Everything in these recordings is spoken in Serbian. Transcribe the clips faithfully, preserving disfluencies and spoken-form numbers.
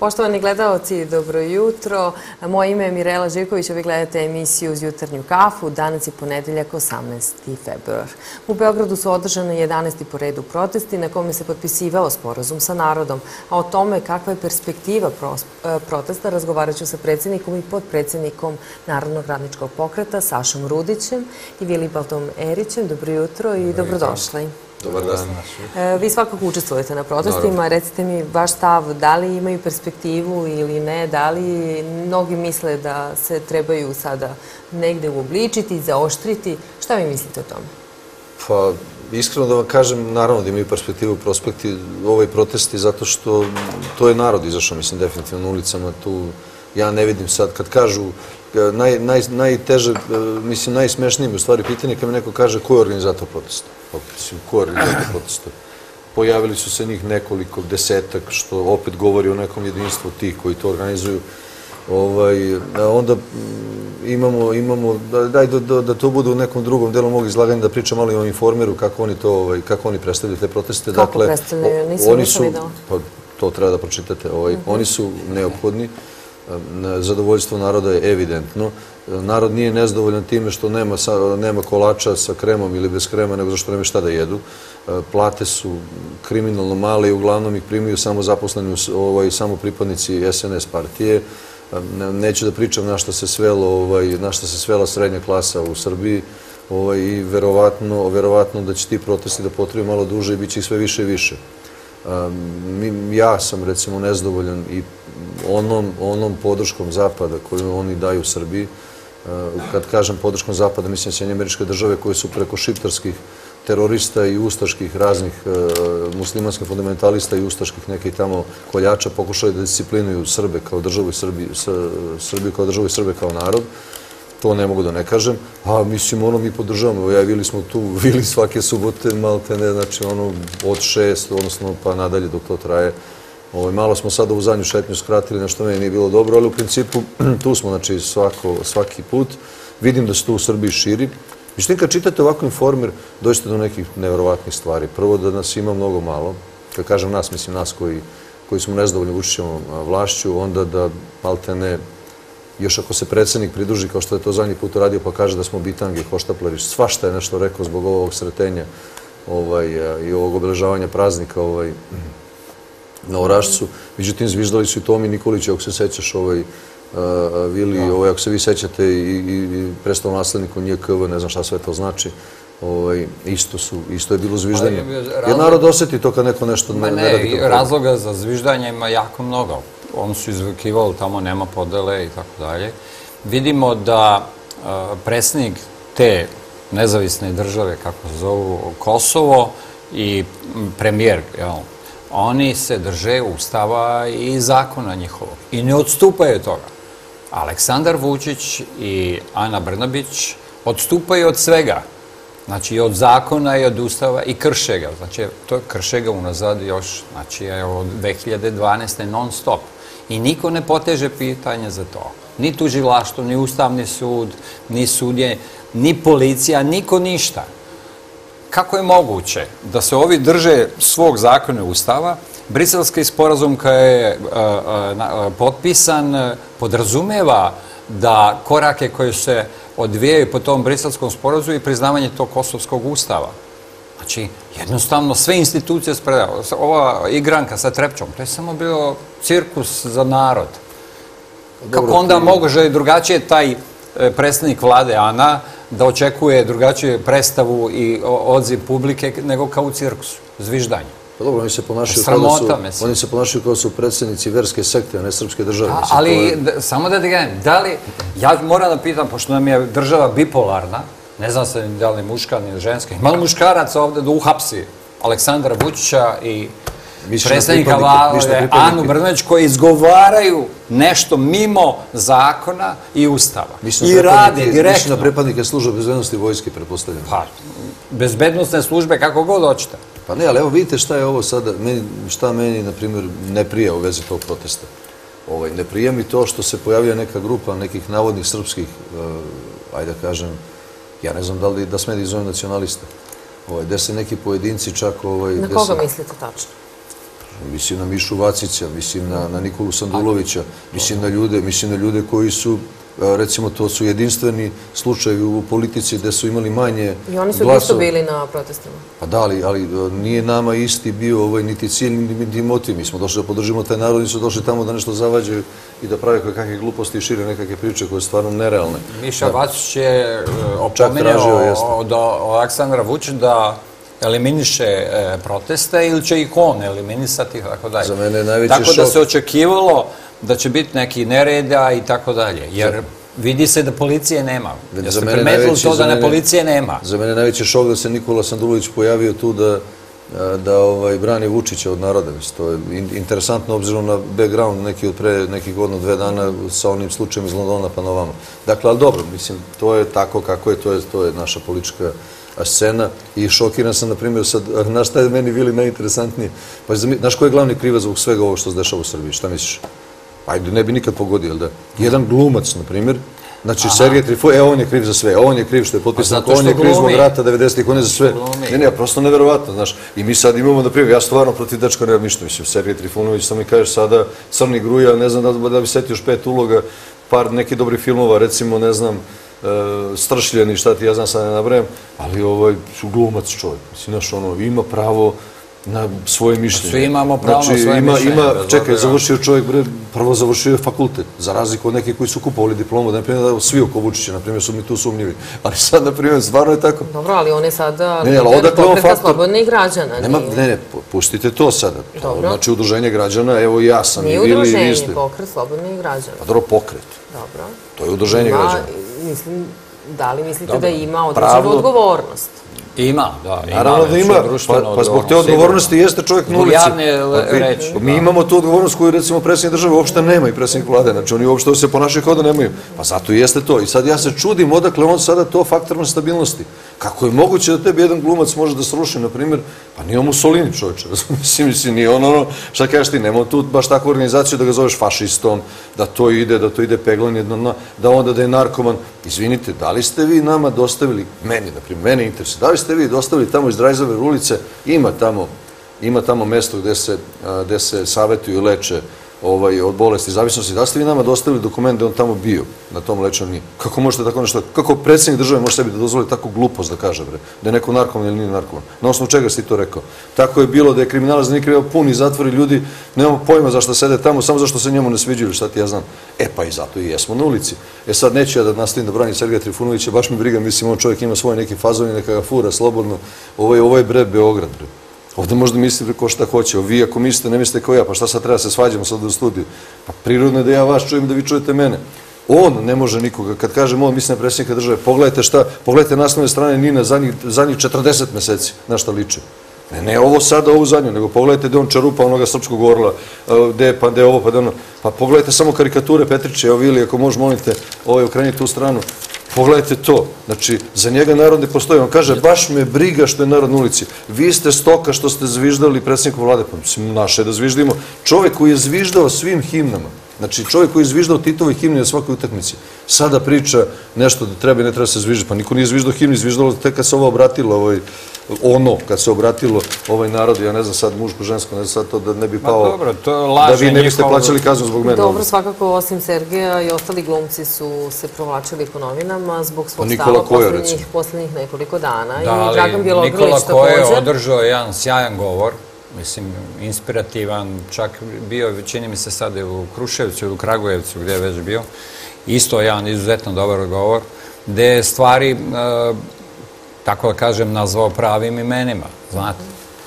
Poštovani gledalci, dobro jutro. Moje ime je Mirela Živković, a vi gledate emisiju uz jutarnju kafu. Danas je ponedeljak, osamnaesti februar. U Beogradu su održani jedanaesti po redu protesti na kome se potpisivao sporazum sa narodom. A o tome kakva je perspektiva protesta razgovarat ću sa predsjednikom i podpredsjednikom Narodnog radničkog pokreta Sašom Rudićem i Vilibaldom Erićem. Dobro jutro i dobrodošli. Dobar dan. Vi svakako učestvujete na protestima. Recite mi vaš stav, da li imaju perspektivu ili ne, da li mnogi misle da se trebaju sada negde uobličiti, zaoštriti. Šta vi mislite o tome? Pa, iskreno da vam kažem, naravno da imaju perspektivu, prospekti ovoj protesti, zato što to je narod izašao, mislim, definitivno na ulicama. Tu ja ne vidim sad, kad kažu, najteže, mislim, najsmešnije mi u stvari pitanje kad mi neko kaže ko je organizator protesta. Mislim, ko je organizator protesta? Pojavili su se njih nekoliko, desetak, što opet govori o nekom jedinstvu tih koji to organizuju. Onda imamo, daj da to bude u nekom drugom delu mog izlaganja, da pričam malo i o Informeru, kako oni predstavljaju te proteste. Kako predstavljaju? Nisam ništa videla. To treba da pročitate. Oni su neophodni. Zadovoljstvo naroda je evidentno. Narod nije nezdovoljan time što nema kolača sa kremom ili bez krema, nego zašto nema šta da jedu. Plate su kriminalno male i uglavnom ih primaju samo zaposleni, samo pripadnici es en es partije. Neću da pričam na šta se svela srednja klasa u Srbiji i verovatno da će ti protesti da potraju malo duže i bit će ih sve više i više. Ja sam, recimo, nezdovoljan i onom podrškom Zapada koju oni daju Srbiji. Kad kažem podrškom Zapada, mislim Sjedinjene Američke Države koje su preko šiptarskih terorista i ustaških raznih muslimanskih fundamentalista i ustaških nekih tamo koljača pokušali da disciplinuju Srbe kao državu i Srbiju kao državu i Srbe kao narod. To ne mogu da ne kažem. A mislim, ono mi podržavamo. Ja i Vili smo tu, Vili svake subote, malte ne, znači ono od šest, odnosno pa nadalje dok to traje. Malo smo sada u zadnju šetnju skratili, nešto meni nije bilo dobro, ali u principu tu smo, znači, svaki put. Vidim da se to u Srbiji širi. Međutim, kad čitate ovako Informer, dođete do nekih neverovatnih stvari. Prvo, da nas ima mnogo malo. Kad kažem nas, mislim nas koji smo nezadovoljni Vučićevom vlašću, onda da, malte ne, još ako se predsjednik pridruži, kao što je to zadnji put uradio, pa kaže da smo bitangi, hoštaplari, svašta je nešto rekao zbog ovog sretenja i ovog obeležavanja praznika na Orašcu. Međutim, zviždali su i Tomi Nikolić, ako se sećaš, Vili, ako se vi sećate i predstavnom nasledniku N J K V, ne znam šta sve to znači, isto je bilo zviždanje. Jer narod osjeti to kad neko nešto ne radi kako. Razloga za zviždanje ima jako mnogo. Oni su izvikivali, tamo nema podele i tako dalje. Vidimo da predsjednik te nezavisne države, kako se zovu, Kosovo i premijer, oni se drže ustava i zakona njihovog i ne odstupaju od toga. Aleksandar Vučić i Ana Brnabić odstupaju od svega. Znači i od zakona i od ustava i krše ga. Znači to krše ga unazad još, znači od dve hiljade dvanaeste non stop. I niko ne poteže pitanje za to. Ni tužilaštvo, ni Ustavni sud, ni sudje, ni policija, niko ništa. Kako je moguće da se ovi drže svog zakona i ustava? Briselski sporazum koji je potpisan podrazumeva da korake koje se odvijaju po tom briselskom sporazumu i priznavanje tog kosovskog ustava. Znači, jednostavno sve institucije spredaju. Ova igranka sa Trepčom, to je samo bio cirkus za narod. Kako onda može drugačije taj predstavnik vlade, Ana, da očekuje drugačiju predstavu i odziv publike nego kao u cirkusu, zviždanje. Pa dobro, oni se ponašaju kao su predsjednici verske sekte, a ne srpske države. Ali, samo da ti gledam, da li, ja moram da pitam, pošto nam je država bipolarna, ne znam se da li muška ni ženska, ima li muškaraca ovde da uhapsi Aleksandra Vučića i predsjednika vlade Anu Brnabić koji izgovaraju nešto mimo zakona i ustava. I rade direktno. Mislim na prepadnike službe bezbednosti vojske, pretpostavljam. Pa, bezbednostne službe, kako god hoćete. Pa ne, ali evo vidite šta je ovo sada, šta meni, na primjer, ne prija u vezi tog protesta. Ne prija mi to što se pojavlja neka grupa nekih navodnih srpskih, ajde da kažem, ja ne znam da li da sme da izovem nacionalista, gde se neki pojedinci čak... Na koga mislite tačno? Mislim na Mišu Vacića, mislim na, na Nikolu Sandulovića, mislim na ljude, mislim na ljude koji su, recimo, to su jedinstveni slučajevi u politici gde su imali manje glasova. I oni su isto bili na protestima. Pa da, ali, ali nije nama isti bio ovaj, niti cilj, niti motiv. Mi smo došli da podržimo taj narod, nisu došli tamo da nešto zavađaju i da prave kakve gluposti i šire nekakve priče koje su stvarno nerealne. Miša Vacić je opominjao od Aleksandra Vučića da eliminiše proteste ili će ih on eliminisati i tako dalje. Za mene je najveći šok. Tako da se očekivalo da će biti neki nereda i tako dalje. Jer vidi se da policije nema. Jeste primetili to da na policije nema? Za mene je najveći šok da se Nikola Sandulović pojavio tu da da ovaj, brani Vučića od naroda. To je interesantno obzirom na background neki od pre nekih godinu, dve dana sa onim slučajem iz Londona pa na ovamo. Dakle, ali dobro, mislim, to je tako kako je, to je, to je naša politička scena i šokiran sam, na primjer, sad, znaš šta je meni bili najinteresantnije? Pa, znaš ko je glavni krivac zbog svega ovo što se dešava u Srbiji? Šta misliš? Ajde, ne bi nikad pogodio, jel da? Jedan glumac, na primjer, znači Sergej Trifunović, e, on je kriv za sve, on je kriv što je potpisan, on je kriv zbog rata devedesetih, on je za sve. Ne, ne, prosto neverovatno, znaš. I mi sad imamo, na primjer, ja stvarno protiv dečka nemam ništa, mislim, Sergej Trifunović, sam mi kažeš sada, Crni Gruja, ne znam da bi setio još pet uloga, par nekih dobrih filmova, recimo, ne znam, Stršljeni, šta ti ja znam, sad ne nabrajem, ali ovaj su glumac čovjek, mislim, znaš, ono, ima pravo na svoje mišljenje. Svi imamo pravo na svoje mišljenje. Čekaj, završio čovjek, prvo završio je fakultet, za razliku od nekih koji su kupovali diplomu, da ne primjer da svi oko Vučića, na primjer, su mi tu sumnjivi. Ali sad, na primjer, stvarno je tako. Dobro, ali on je sada lider pokreta slobodnih građana. Ne, ne, pustite to sada. Znači, udruženje građana, evo ja sam i vi ili vi ste. Nije udruženje, pokret slobodnih građana. Pa dobro, pokret. Dobro. To je udruženje građana. Mislim, da li mislite da ima određenu odgovornost? Ima, da. Naravno da ima, pa zbog te odgovornosti jeste čovjek na ulici. Mi imamo tu odgovornost koju, recimo, predsjednik države uopšte nema i predsjednik vlade, znači oni uopšte se ponašaju kao da nemaju. Pa zato i jeste to. I sad ja se čudim odakle on sada to faktor stabilnosti. Kako je moguće da tebi jedan glumac može da sruši, na primjer, pa nije on Mussolini čovječe, mislim, mislim, nije on ono, šta kažeš ti, nema tu baš takvu organizaciju da ga zoveš fašistom, da to ide, da to ide peglanje, da onda da je narkoman. Izvinite, da li ste vi nama dostavili, meni, na primjer, mene interesuje, da li ste vi dostavili tamo iz Drajzove ulice, ima tamo, ima tamo mesto gde se savjetuju i leče od bolesti i zavisnosti, da li ste vi nama dostavili dokument da on tamo bio, na tom lečenju nije? Kako možete tako nešto, kako predsjednik države može sebi da dozvoli takvu glupost da kaže, bre, da je neko narkoman ili nije narkoman? Na osnovu čega si ti to rekao? Tako je bilo da je kriminalac, da nije krivo puni zatvori ljudi, nemamo pojma zašto sede tamo, samo zašto se njemu ne sviđaju, šta ti ja znam. E pa i zato i jesmo na ulici. E sad neću ja da nastavim da branim Sergeja Trifunovića, baš mi briga, mislim, on čovjek ima svoje neki fazoni, neka ga fura slobodno, ovo je bre Beograd, bre. Ovdje možda mislite ko šta hoće, vi ako mislite, ne mislite kao ja, pa šta sad treba se svađamo sad u studiju? Pa prirodno je da ja vas čujem da vi čujete mene. On ne može nikoga, kad kažem on, mislim na predsjednika države, pogledajte šta, pogledajte naslovne strane Nina zadnjih četrdeset meseci, na šta liče. Ne, ne ovo sada, ovu zadnju, nego pogledajte gde on čarupa onoga srpskog orla, gde je pa, gde je ovo, pa gde ono. Pa pogledajte samo karikature Petriče, evo Vili, ako možeš, molite, ovaj, okrenite u stranu. Pogledajte to. Znači, za njega narod ne postoji. On kaže, baš me briga što je narod na ulici. Vi ste stoka što ste zviždali predsjedniku vlade. Pa mislim, naše da zviždimo. Čovjek koji je zviždao svim himnama, znači čovjek koji je zviždao Titovoj himni na svakoj utakmici, sada priča nešto da treba i ne treba se zviždati. Pa niko nije zviždao himni, zviždalo tek kad se ovo obratilo, ono, kad se obratilo ovaj narod, ja ne znam sad muško, žensko, ne znam sad to da ne bi pao, da vi ne biste plaćali kaznu zbog mene. Dobro, svakako, osim Sergeja i ostali glumci su se provlačili po novinama zbog svog stava poslednjih nekoliko dana. Da, ali Nikola Kojo je održao jedan sjajan govor, mislim, inspirativan, čak bio, čini mi se sada u Kruševcu ili u Kragujevcu, gdje je već bio, isto jedan izuzetno dobar govor, gdje je stvari, tako da kažem, nazvao pravim imenima, znate.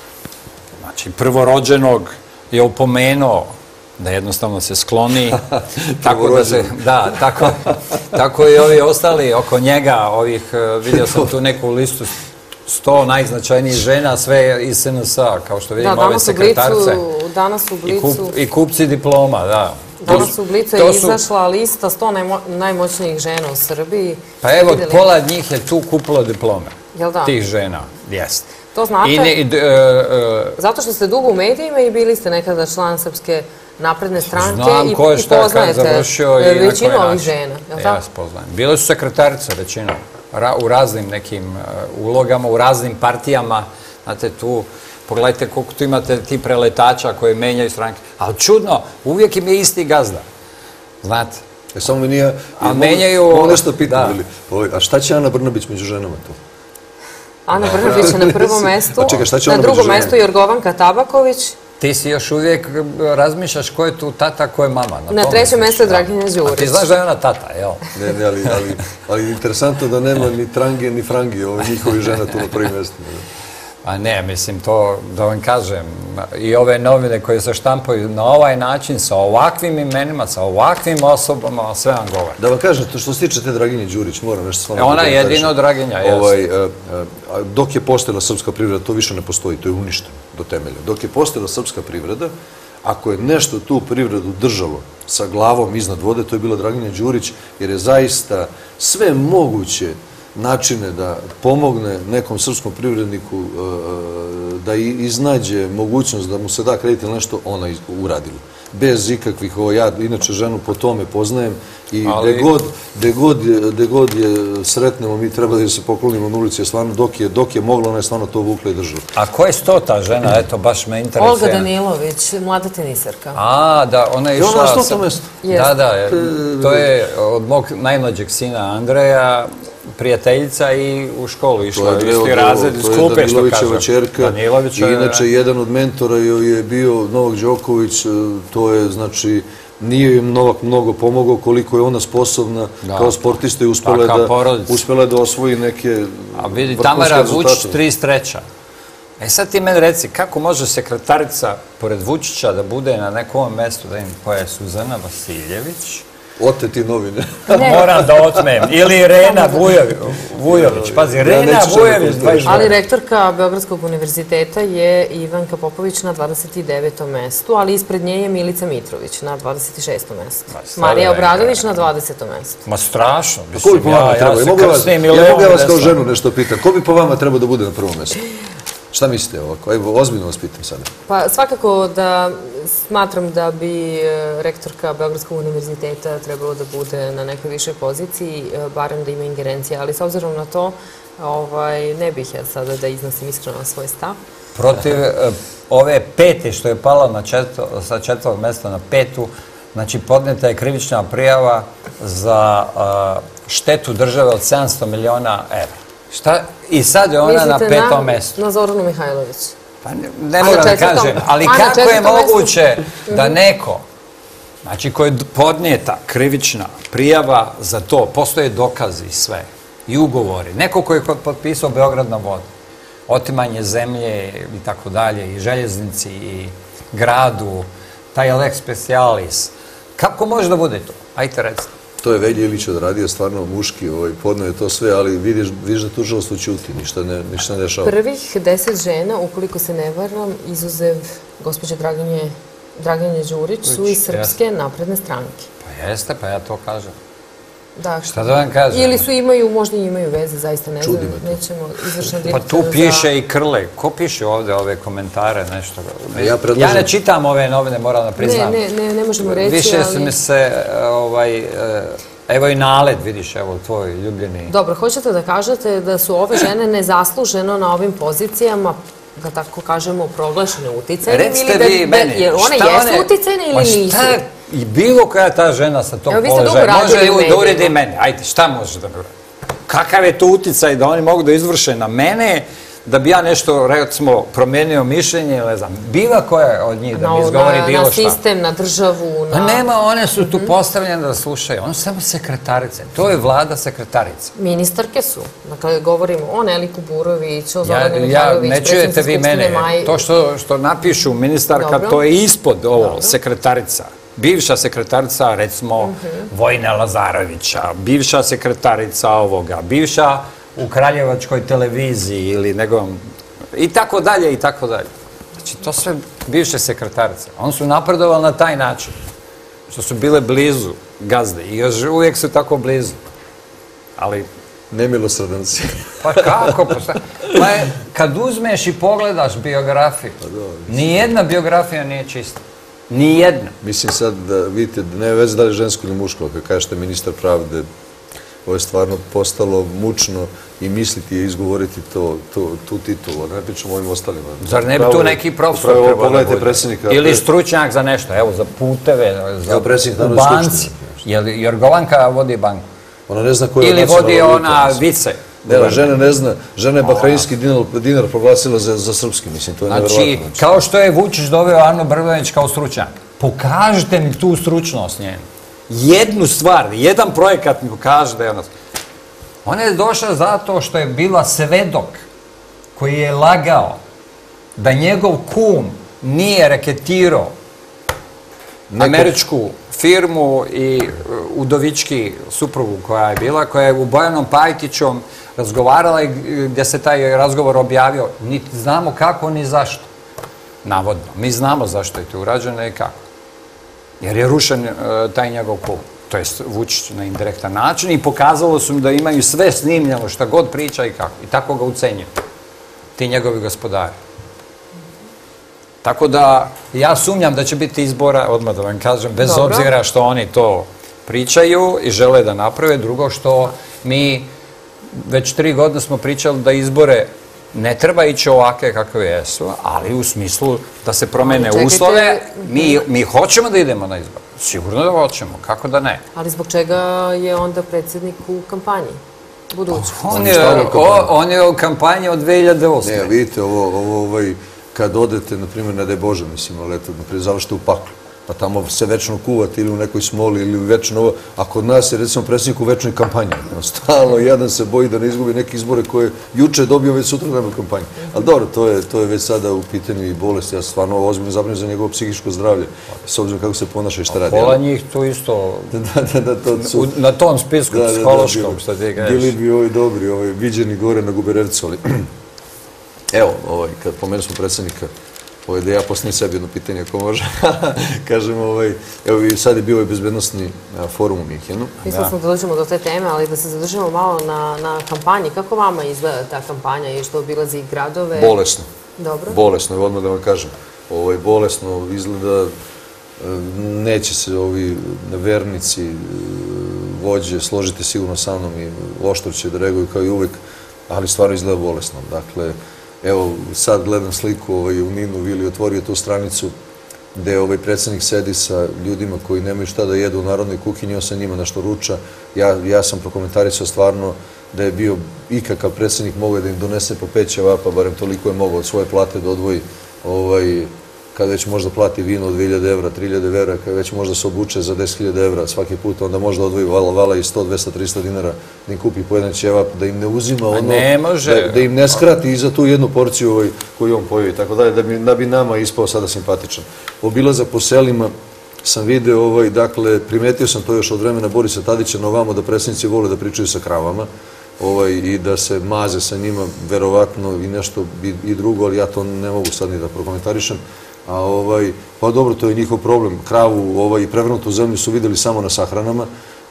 Znači, prvorođenog je upomenuo da jednostavno se skloni, tako da se, da, tako i ovi ostali oko njega, ovih, vidio sam tu neku listu, sto najznačajnijih žena, sve iz S N S-a, kao što vidimo ove sekretarce. Danas u Blicu... I kupci diploma, da. Danas u Blicu je izašla lista sto najmoćnijih žena u Srbiji. Pa evo, pola njih je tu kupilo diplome. Jel da? Tih žena, jest. To znate, zato što ste dugo u medijima i bili ste nekada član Srpske napredne stranke i poznajete većinu ovih žena. Ja se poznajem. Bile su sekretarice većinom. U raznim nekim ulogama, u raznim partijama, znate, tu Pogledajte koliko tu imate ti preletača koji menjaju stranke. Ali čudno, uvijek im je isti gazda. Znate? E, samo mi nije... A menjaju... Mogu nešto pitam, Bili? A šta će Ana Brnabić među ženama tu? Ana Brnabić je na prvom mestu, A čekaj, šta će na ona drugom među ženama? mestu Jorgovanka Tabaković. Ti si još uvijek razmišljaš ko je tu tata, ko je mama. Na trećem mestu je Draginja Đurić. A ti znaš da je ona tata, jel? Ne, ne, ali interesantno da nema ni Trange, ni Frangi, njihovi žena tu na prvim mjestima. A ne, mislim, to da vam kažem, i ove novine koje se štampaju na ovaj način, sa ovakvim imenima, sa ovakvim osobama, sve vam govore. Da vam kažem, što se tiče te Draginje Đurić, moram nešto s vama... Ona je jedino Draginja, jesu. Dok je postojala srpska privreda, to više ne postoji, to je uništeno do temelja. Dok je postojala srpska privreda, ako je nešto tu privredu držalo sa glavom iznad vode, to je bila Draginja Đurić, jer je zaista sve moguće načine da pomogne nekom srpskom privredniku da iznađe mogućnost da mu se da kredit ili nešto, ona uradila. Bez ikakvih, ja inače ženu po tome poznajem i gde god je sretnemo, mi treba da se poklonimo na ulici, stvarno dok je mogla, ona je stvarno to vukla i držala. A ko je sto ta žena? Eto, baš me interesuje. Olga Danilović, mlada tenisarka. A, da, ona je išla... I ona je stoto mesto. Da, da, to je od mog najmlađeg sina Andreja, prijateljica i u školu išla, isti razred, iz klupe, što kaže. To je Danilovićeva čerka i inače jedan od mentora joj je bio Novak Đoković, to je, znači, nije im Novak mnogo pomogao koliko je ona sposobna kao sportista i uspela da osvoji neke vrhunske rezultate. A vidi, Tamara Vučić, trideset treća. E sad ti meni reci, kako može sekretarica pored Vučića da bude na nekom mestu, da im koja je Suzana Vasiljević, oteti novine. Moram da otmem. Ili Rena Vujović. Pazi, Rena Vujović. Ali rektorka Beogradskog univerziteta je Ivanka Popović na dvadeset devetom mestu, ali ispred nje je Milica Mitrović na dvadeset šestom mestu. Marija Obradović na dvadesetom mestu. Ma strašno. Ko bi po vama trebao? Ja mogu vas kao ženu nešto pitati. Ko bi po vama trebao da bude na prvom mestu? Šta mislite ovako? Evo, ozbiljno vas pitam sada. Pa svakako da smatram da bi rektorka Beogradskog univerziteta trebalo da bude na nekoj višoj poziciji, barem da ima ingerencije, ali s obzirom na to ne bih ja sada da iznosim iskreno svoj stav. Protiv ove pete što je pala sa četvrtog mesta na petu, znači podneta je krivična prijava za štetu države od sedamsto miliona evra. I sad je ona na petom mestu. Mislite na Zoranu Mihajlović? Pa ne moram da kažem, ali kako je moguće da neko, znači koji je podnijeta krivična prijava za to, postoje dokazi i sve, i ugovori, neko koji je potpisao Beograd na vodi, otimanje zemlje i tako dalje, i željeznici, i gradu, taj lex specialis, kako može da bude to? Ajte recite. To je Velja Ilić odradio, stvarno muški, podno je to sve, ali vidiš da tužilaštvo ćuti, ništa ne dešava. Prvih deset žena, ukoliko se ne varam, izuzev gospođe Draginje Đurić, su iz Srpske napredne stranke. Pa jeste, pa ja to kažem. Šta da vam kažem? Ili su imaju, možda i imaju veze, zaista ne znam, nećemo izvršna direktora za... Pa tu piše i Krle. Ko piše ovde ove komentare, nešto? Ja ne čitam ove novine, moram da priznam. Ne, ne, ne možemo reći, ali... Više su mi se, ovaj, evo i Nalet, vidiš, evo, tvoj ljubljeni... Dobro, hoćete da kažete da su ove žene nezasluženo na ovim pozicijama, da tako kažemo, proglašene uticajnim? Recite vi meni, jer one jesu uticajne ili nisu? I bilo koja ta žena sa tog položaja može da uredi mene. Ajde, šta može da mi uredi? Kakav je to uticaj da oni mogu da izvrše na mene, da bi ja nešto, recimo, promenio mišljenje, ili ne znam, bila koja od njih da mi izgovori bilo šta? Na sistem, na državu, na... Nema, one su tu postavljene da slušaju. One su samo sekretarice. To je vlada sekretarice. Ministarke su. Dakle, govorimo o Neli Kuburović, o Zorani Mihajlović, ne čujete vi mene. To što napišu ministarka, to je ispod ovo, sekretarica. Bivša sekretarica, recimo, Vojna Lazarevića, bivša sekretarica ovoga, bivša u Kraljevačkoj televiziji ili nekom, i tako dalje, i tako dalje. Znači, to sve bivše sekretarice. Oni su napredovali na taj način, što su bile blizu gazde i još uvijek su tako blizu. Ali... Nemilosredan si. Pa kako? Pa kad uzmeš i pogledaš biografiju, nijedna biografija nije čista. Nijedna. Mislim sad da vidite, ne veze da li je žensko ili muško, kad kažete ministar pravde, ovo je stvarno postalo mučno i misliti i izgovoriti tu titulu, ne pričamo o ovim ostalima. Zar ne bi tu neki profesor trebao da bude? Ili stručnjak za nešto, evo, za puteve, u banci. Jer Govanka vodi banku. Ona ne zna koja je ili vodi ona vice. Žena ne zna, žena je bahrajinski dinar proglasila za srpski, mislim, to je nevjerovatno. Znači, kao što je Vučić doveo Anu Brnabić kao stručnjak, pokažite mi tu stručnost njenu. Jednu stvar, jedan projekat mi pokaže da je ona... Ona je došla zato što je bila svedok koji je lagao da njegov kum nije reketirao američku firmu i Udovički suprugu koja je bila, koja je u Bojanom Pajtićom razgovarala i gdje se taj razgovor objavio. Niti znamo kako ni zašto. Navodno. Mi znamo zašto je to urađeno i kako. Jer je rušen taj njegov kum. To je Vučić na indirektan način i pokazalo su mi da imaju sve snimljeno šta god priča i kako. I tako ga ucenjuju. Ti njegovi gospodari. Tako da ja sumnjam da će biti izbora, odmah da vam kažem, bez obzira što oni to pričaju i žele da naprave. Drugo što mi već tri godine smo pričali da izbore ne treba ići ovake kakve jesu, ali u smislu da se promene uslove. Mi hoćemo da idemo na izbore. Sigurno da hoćemo, kako da ne. Ali zbog čega je onda predsjednik u kampanji? Budućnosti. On je u kampanji od dve hiljade osme. Ne, vidite, ovo kad odete, na primjer, ne daj Bože, mislim, ali eto, na primjer, završite u paklu, pa tamo se večno kuvate ili u nekoj smoli ili večno ovo, a kod nas je, recimo, predsjednik u večnoj kampanji. Stalno jedan se boji da ne izgubi neke izbore koje juče dobio, već sutra nema kampanje. Ali dobro, to je već sada u pitanju i bolesti. Ja stvarno ozbiljno zabrinuo za njegovo psihičko zdravlje, s obzirom kako se ponaša i šta radi. Pola njih to isto na tom spisku psihološkom, što ti kažeš. Bili bi ovi dobri, ovi viđeni gore na Guberevcu, ali... Evo, kad pomenu smo predsjednika, da ja postavim sebi jedno pitanje, ako može, kažem, evo i sad je bio ovaj bezbednostni forum u Minhenu. Mislili smo da dođemo do te teme, ali da se zadržimo malo na kampanji. Kako vama izgleda ta kampanja i što obilazi gradove? Bolesno. Dobro. Bolesno, odmah da vam kažem. Bolesno izgleda, neće se ovi vernici, vođe, složiti sigurno sa mnom i oštro će da reaguju kao i uvek, ali stvarno izgleda bolesno. Dakle, evo, sad gledam sliku u Ninu, Vili otvorio tu stranicu gde ovaj predsjednik sedi sa ljudima koji nemaju šta da jedu u narodnoj kuhinji, on sa njima nešto ruča. Ja sam prokomentarisao stvarno da je bio ikakav predsjednik mogao da im donese po pet ćevapa, barem toliko je mogao od svoje plate da odvoji, kada već možda plati vino od dve hiljade evra, tri hiljade evra, kada već možda se obuče za deset hiljada evra svaki put, onda možda odvoji vala i sto, dvesta, trista dinara da im kupi po jedan ćevap, da im ne uzima ono, da im ne skrati i za tu jednu porciju koju on pojeo i tako dalje, da bi nama ispao sada simpatičan. Obilazak po selima sam video, dakle, primetio sam to još od vremena Borisa Tadića na ovamo da predsjednici vole da pričaju sa kravama i da se maze sa njima, verovatno i nešto i drugo, ali ja to ne mogu sad ni da prokomentarišem. Pa dobro, to je njihov problem. Kravu i prevrnutu zemlju su videli samo na sahranama.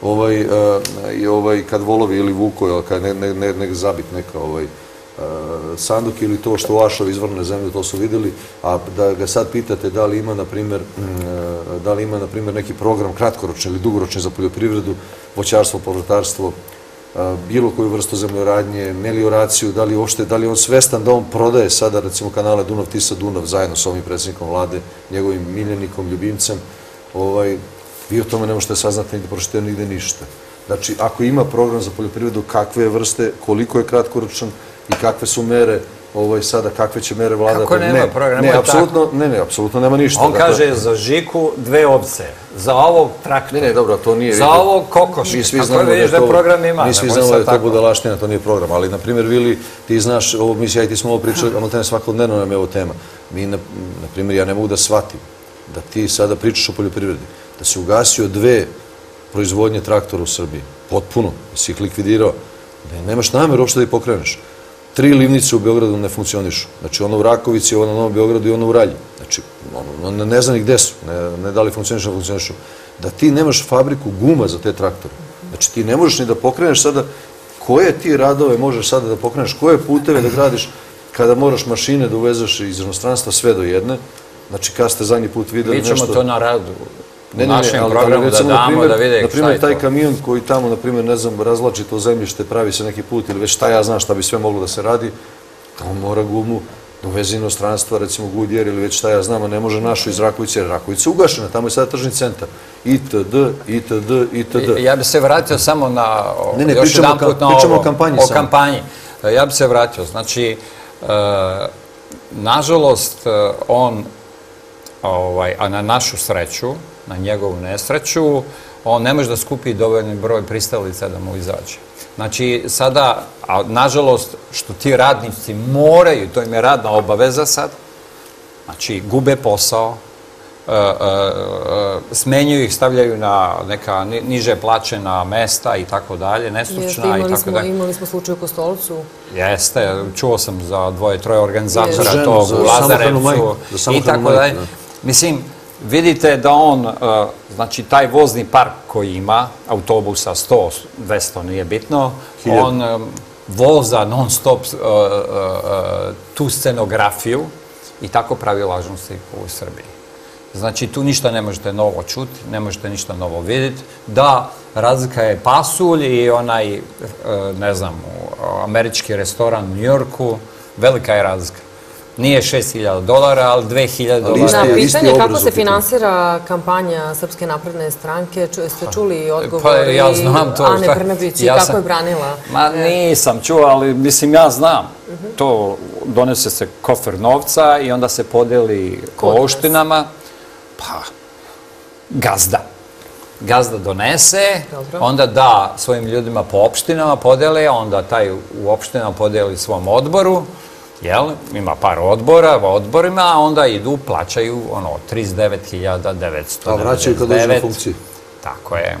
Kad volovi ili vuko, kad nek zabit neka sanduk ili to što vašo izvrne zemlju, to su videli. A da ga sad pitate da li ima, na primjer, da li ima, na primjer, neki program kratkoročni ili dugoročni za poljoprivredu, voćarstvo, povrtarstvo, bilo koju vrstu zemljoradnje, melioraciju, da li uopšte, da li on svestan da on prodaje sada, recimo, kanale Dunav, Tisa, Dunav, zajedno s ovim predsjednikom vlade, njegovim miljenikom, ljubimcem, vi o tome ne možete saznati nigde pročitati nigde ništa. Znači, ako ima program za poljoprivredu, kakve vrste, koliko je kratkoročan i kakve su mere sada, kakve će mere vlada... Kako nema program? Ne, ne, ne, apsolutno nema ništa. On kaže za Žiku dve ovce, za ovog traktora, ne, ne, dobro, to nije... za ovog kokoša. Mi svi znamo da je to budalaština, to nije program, ali, na primjer, Vili, ti znaš, ovo mi ja i ti smo ovo pričali, ono teme svakodnevno nam je ovo tema. Mi, na primjer, ja ne mogu da shvatim da ti sada pričaš o poljoprivredi, da si ugasio dve proizvodnje traktora u Srbiji, potpuno, da si ih likvidirao, da nemaš namer uopšte da ih pokreneš. Tri livnice u Beogradu ne funkcionišu. Znači, ono u Rakovici, ono u Novom Beogradu i ono u Ralji. Znači, ne znam ni gde su, ne da li funkcionišu, ne funkcionišu. Da ti nemaš fabriku guma za te traktore. Znači, ti ne možeš ni da pokreneš sada koje ti radove možeš sada da pokreneš, koje puteve da gradiš kada moraš mašine da uvezeš iz inostranstva sve do jedne. Znači, kada ste zadnji put videli nešto... Mi ćemo to na radu u našem programu da damo da vide šta je to. Na primjer, taj kamion koji tamo, na primjer, ne znam, razlači to zemljište, pravi se neki put ili već šta ja znam šta bi sve moglo da se radi, on mora gumu dovezi inostranstva, recimo Goodyear ili već šta ja znam, a ne može našu iz Rakovice, jer Rakovica je ugašena, tamo je sada tržni centar. Itd., itd., itd. Ja bi se vratio samo na, ne, ne, još jedan put na ovo, pričamo o kampanji. O kampanji. Ja bi se vratio, znači, nažalost, on, a na našu sreću, na njegovu nesreću, on ne može da skupi dovoljni broj pristalica da mu izađe. Znači, sada, a nažalost, što ti radnici moraju, to im je radna obaveza sad, znači, gube posao, smenjuju ih, stavljaju na neka niže plaćena mesta i tako dalje, nestručna i tako dalje. Imali smo slučaj u Kostolcu. Jeste, čuo sam za dvoje, troje organizatora tog u Lazarevcu i tako dalje. Mislim, vidite da on, znači taj vozni park koji ima, autobusa sto, dvesta, nije bitno, on voza non stop tu scenografiju i tako pravi lažnu sliku u Srbiji. Znači, tu ništa ne možete novo čuti, ne možete ništa novo vidjeti. Da, razlika je pasulj i onaj, ne znam, američki restoran u Njujorku, velika je razlika. Nije šest hiljada dolara, ali dve hiljade dolara. Na pitanje kako se finansira kampanja Srpske napredne stranke, ste čuli odgovor i Ane Brnabić i kako je branila? Ma nisam čuo, ali mislim ja znam. To donese se kofer novca i onda se podeli po opštinama. Pa, gazda. Gazda donese, onda da svojim ljudima po opštinama podele, onda taj u opštinama podeli svom odboru, jel, ima par odbora, u odborima, a onda idu, plaćaju, ono, trideset devet hiljada devetsto devedeset devet. A vraćaju kad dođu na funkciju. Tako je.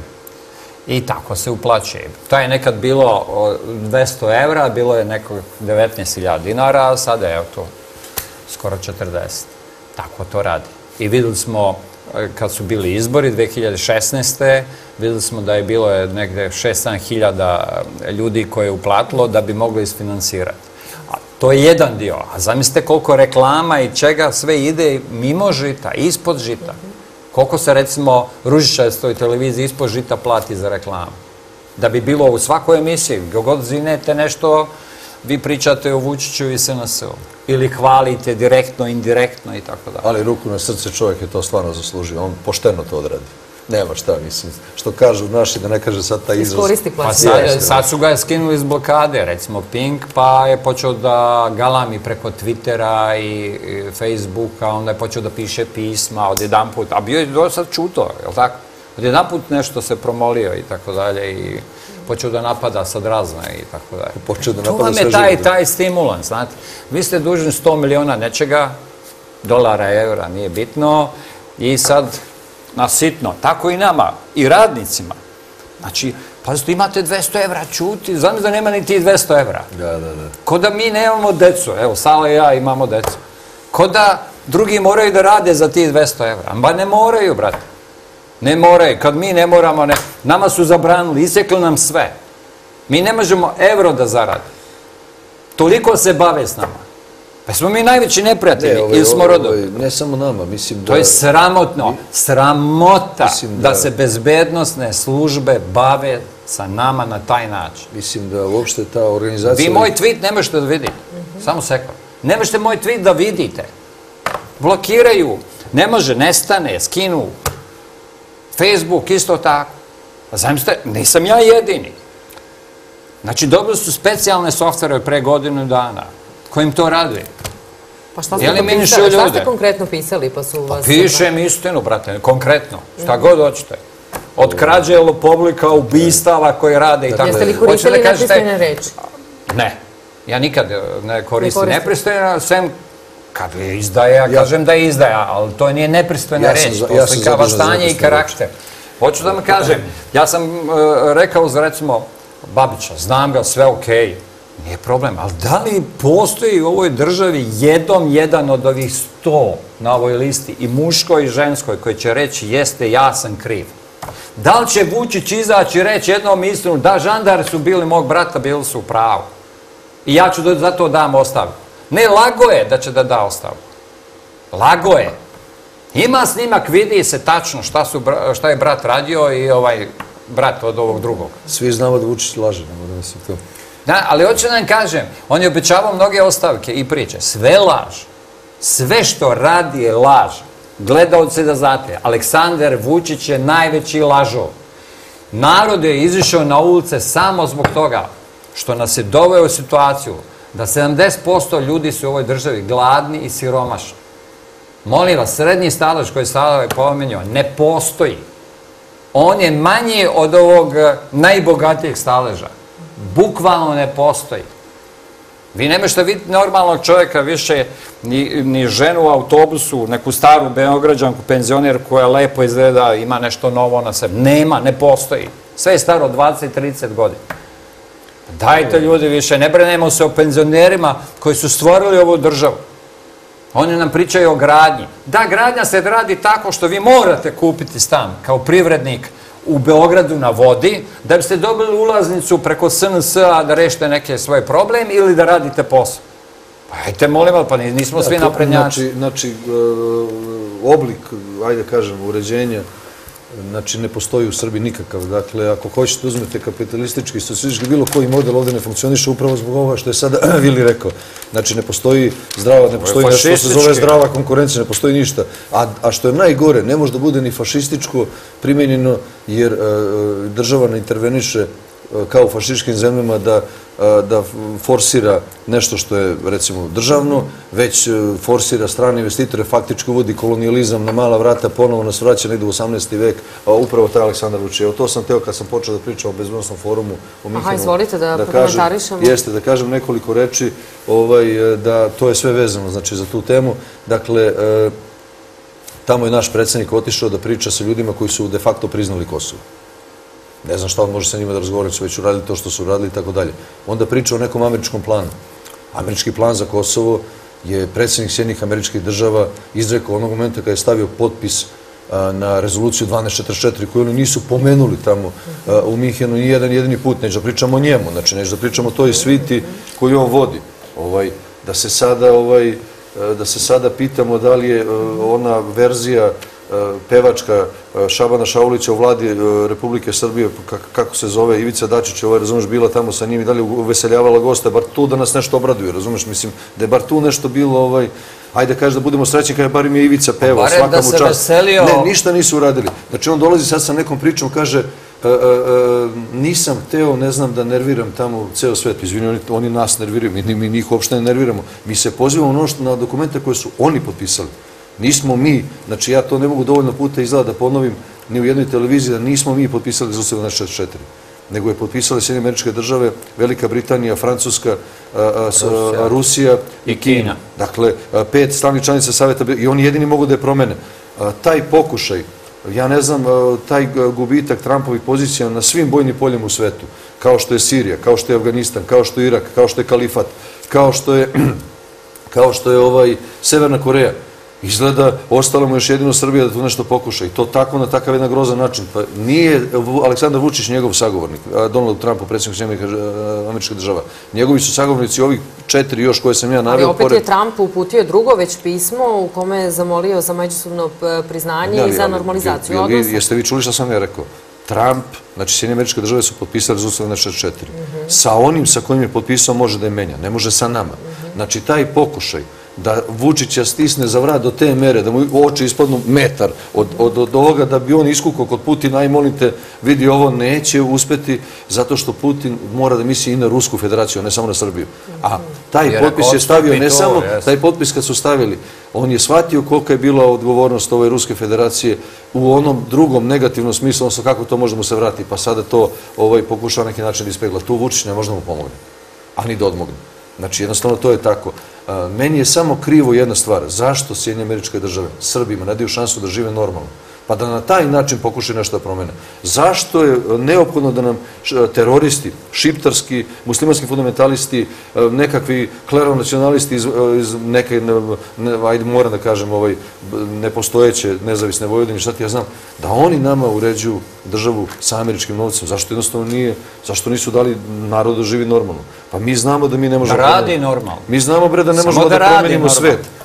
I tako se uplaćuje. To je nekad bilo dvesta evra, bilo je neko devetnaest hiljada dinara, a sada je to skoro četrdeset. Tako to radi. I videli smo, kad su bili izbori dve hiljade šesnaeste. videli smo da je bilo negde šest sedam hiljada ljudi koje je uplatilo da bi moglo isfinansirati. A to je jedan dio. A zamislite koliko reklama i čega sve ide mimo žita, ispod žita. Koliko se, recimo, ružičastoj televiziji ispod žita plati za reklamu. Da bi bilo u svakoj emisiji, gdje god zinete nešto, vi pričate o Vučiću i S N S-u. Ili hvalite direktno, indirektno i tako dalje. Ali ruku na srce čovjek je to stvarno zaslužio. On pošteno to odradi. Nema šta, mislim. Što kažu naši, da ne kaže sad taj izraz. Iskoristi plaću. Pa sad su ga skinuli iz blokade, recimo Pink, pa je počeo da galami preko Twittera i Facebooka, onda je počeo da piše pisma od jedan put. A bio je do sad čuto, je li tako? Od jedan put nešto se promolio i tako dalje i počeo da napada sad razne i tako dalje. Počeo da to napada vam sve je taj, život. taj stimulans, znate. Vi ste dužni sto miliona nečega, dolara, evra, nije bitno, i sad na sitno, tako i nama, i radnicima. Znači, pazite, imate dvesta evra, čuti, znam da nema ni ti dvesta evra. Da, da, da. Ko da mi nemamo decu, evo, Sala i ja imamo decu. Ko da drugi moraju da rade za ti dvesta evra. Ba ne moraju, brate. Ne moraju, kad mi ne moramo, ne. Nama su zabranili, isekli nam sve. Mi ne možemo evro da zaradimo. Toliko se bave s nama. Pa smo mi najveći neprijatelji, ili smo rodovi? Ne samo nama, mislim da... To je sramotno, sramota da se bezbednostne službe bave sa nama na taj način. Mislim da uopšte ta organizacija... Vi moj tweet ne možete da vidite, samo sekund. Ne možete moj tweet da vidite. Blokiraju, ne može, nestane, skinu. Facebook isto tako. Zamislite, nisam ja jedini. Znači, dobili su specijalne softvere pre godinu dana. Ko im to raduje? Pa šta ste konkretno pisali pa su vas... Pišem istinu, brate, konkretno. Šta god hoćete. Od krađe lopovlika, ubistava koje rade i tako. Jeste li koristili nepristojne reči? Ne. Ja nikad ne koristim nepristojne, sem kad je izdaja, kažem da je izdaja, ali to nije nepristojna reč. To slikava stanje i karakter. Hoću da vam kažem, ja sam rekao za, recimo, Babića, znam ga, sve okej. Nije problem, ali da li postoji u ovoj državi jednom jedan od ovih sto na ovoj listi, i muškoj i ženskoj, koji će reći jeste, ja sam kriv? Da li će Vučić izaći i reći jednom istinu, da, žandari su bili mog brata, bili su u pravu. I ja ću zato dam ostavku. Ne, lago je da će da da ostavku. Lago je. Ima snimak, vidi se tačno šta je brat radio i ovaj brat od ovog drugog. Svi znamo da Vučić laže, ne moram se to. Da, ali hoću da vam kažem, on je obećavao mnoge ostavke i priče. Sve laž. Sve što radi je laž. Gledaoci da znate, Aleksandar Vučić je najveći lažov. Narod je izišao na ulice samo zbog toga što nas je doveo u situaciju da sedamdeset posto ljudi su u ovoj državi gladni i siromašni. Molim vas, srednji stalež koji je sada pomenio ne postoji. On je manji od ovog najbogatijeg staleža. Bukvalno ne postoji. Vi ne možete vidjeti normalnog čovjeka više, ni ženu u autobusu, neku staru beograđanku, penzioner koja lepo izgleda, ima nešto novo na sebi. Nema, ne postoji. Sve je staro dvadeset trideset godina. Dajte ljudi više, ne brinemo se o penzionerima koji su stvorili ovu državu. Oni nam pričaju o gradnji. Da, gradnja se radi tako što vi morate kupiti stan kao privrednik u Beogradu na vodi, da biste dobili ulaznicu preko S N S-a da rešite neke svoje probleme ili da radite posao. Pa ajte, molim vas, pa nismo svi naprednjači. Znači, oblik, ajde kažem, uređenja, znači ne postoji u Srbiji nikakav. Dakle, ako hoćete uzmete kapitalistički i socijalistički, bilo koji model ovdje ne funkcioniše upravo zbog ovoga što je sada Vili rekao. Znači, ne postoji zdrava, ne postoji nešto što se zove zdrava konkurencija, ne postoji ništa. A što je najgore, ne može da bude ni fašističko primenjeno, jer država ne interveniše kao u fašističkim zemljama da forsira nešto što je, recimo, državno, već forsira strane investitore, faktički uvodi kolonijalizam na mala vrata, ponovo nas vraća negdje u osamnaesti vek, a upravo taj Aleksandar Vučić. Evo, to sam teo kad sam počeo da pričam o bezbednosnom forumu u Minhenu. Aha, izvolite da prokomentarišemo. Jeste, da kažem nekoliko reči, da to je sve vezano, znači, za tu temu. Dakle, tamo je naš predsjednik otišao da priča sa ljudima koji su de facto priznali Kosovo. Ne znam šta on može sa njima da razgovaraju, su već uradili to što su uradili i tako dalje. Onda priča o nekom američkom planu. Američki plan za Kosovo je predsjednik Sjedinjenih Američkih Država izrekao onog momenta kada je stavio potpis na rezoluciju dvanaest četrdeset četiri koju oni nisu pomenuli tamo u Minhenu ni jedan jedini put. Neću da pričamo o njemu, znači neću da pričamo o toj sviti koju on vodi. Da se sada da se sada pitamo da li je ona verzija pevačka Šabana Šaulića u vladi Republike Srbije, kako se zove, Ivica Dačić, razumeš, bila tamo sa njim i da li je uveseljavala gosta, bar tu da nas nešto obraduje, razumeš, mislim, da je bar tu nešto bilo, ajde kaži da budemo srećni kada je bar im je Ivica pevao, svaka mu čast. Ne, ništa nisu uradili. Znači on dolazi sad sa nekom pričom, kaže, nisam hteo, ne znam, da nerviram tamo ceo svet, izvini, oni nas nerviraju, mi njih uopšte ne nerviramo, mi se pozivamo na dokumente koje su oni potpisali. Nismo mi, znači ja to ne mogu dovoljno puta izgleda da ponovim ni u jednoj televiziji, da nismo mi potpisali rezoluciju dvanaest četrdeset četiri, nego je potpisali Sjedinjene Američke Države, Velika Britanija, Francuska, Rusija i Kina. Dakle, pet stalnih članica Saveta i oni jedini mogu da je promene. Taj pokušaj, ja ne znam, taj gubitak Trumpovih pozicija na svim bojnim poljima u svetu, kao što je Sirija, kao što je Afganistan, kao što je Irak, kao što je Kalifat, kao što je kao što je Severna Koreja, izgleda, ostalo mu još jedino Srbija da tu nešto pokuša i to tako na takav jedan grozan način. Pa nije Aleksandar Vučić njegov sagovornik, Donald Trump, predsjednik Sjedinjenih Američkih Država. Njegovi su sagovornici ovih četiri još koje sam ja naveo. Ali opet je Trump uputio drugo već pismo u kome je zamolio za međusobno priznanje i za normalizaciju odnosa. Jeste vi čuli što sam ja rekao? Trump, znači Sjedinjene Američke Države su potpisali rezoluciju dvanaest četrdeset četiri. Sa onim sa kojim je potpisao može da je menja, ne može sa nama. Znači taj pokušaj da Vučića stisne za vrat do te mere, da mu oči ispadnu metar od ovoga da bi on iskukao kod Putina, aj molim te, vidi ovo, neće uspeti, zato što Putin mora da misli i na Rusku federaciju, ne samo na Srbiju. A taj potpis je stavio, ne samo, taj potpis kad su stavili, on je shvatio kolika je bila odgovornost ove Ruske federacije u onom drugom negativnom smislu, odnosno kako to može mu se vrati, pa sada to pokušava neki način da ispegla. Tu Vučić ne može da mu pomogne, a ni da odmogne. Znači, jednostavno, to je tako. Meni je samo krivo jedna stvar. Zašto Sjedinjene Američke Države Srbima ne daju šansu da žive normalno? Pa da na taj način pokušaju nešto da promene. Zašto je neophodno da nam teroristi, šiptarski, muslimanski fundamentalisti, nekakvi kleronacionalisti iz neke, ajde moram da kažem, nepostojeće nezavisne Vojvodine, šta ti ja znam, da oni nama uređuju državu sa američkim novcem? Zašto jednostavno nije, zašto nisu dali narodu da živi normalno? Pa mi znamo da mi ne možemo... Da radi normalno. Mi znamo, bre, da ne možemo da promenimo svet.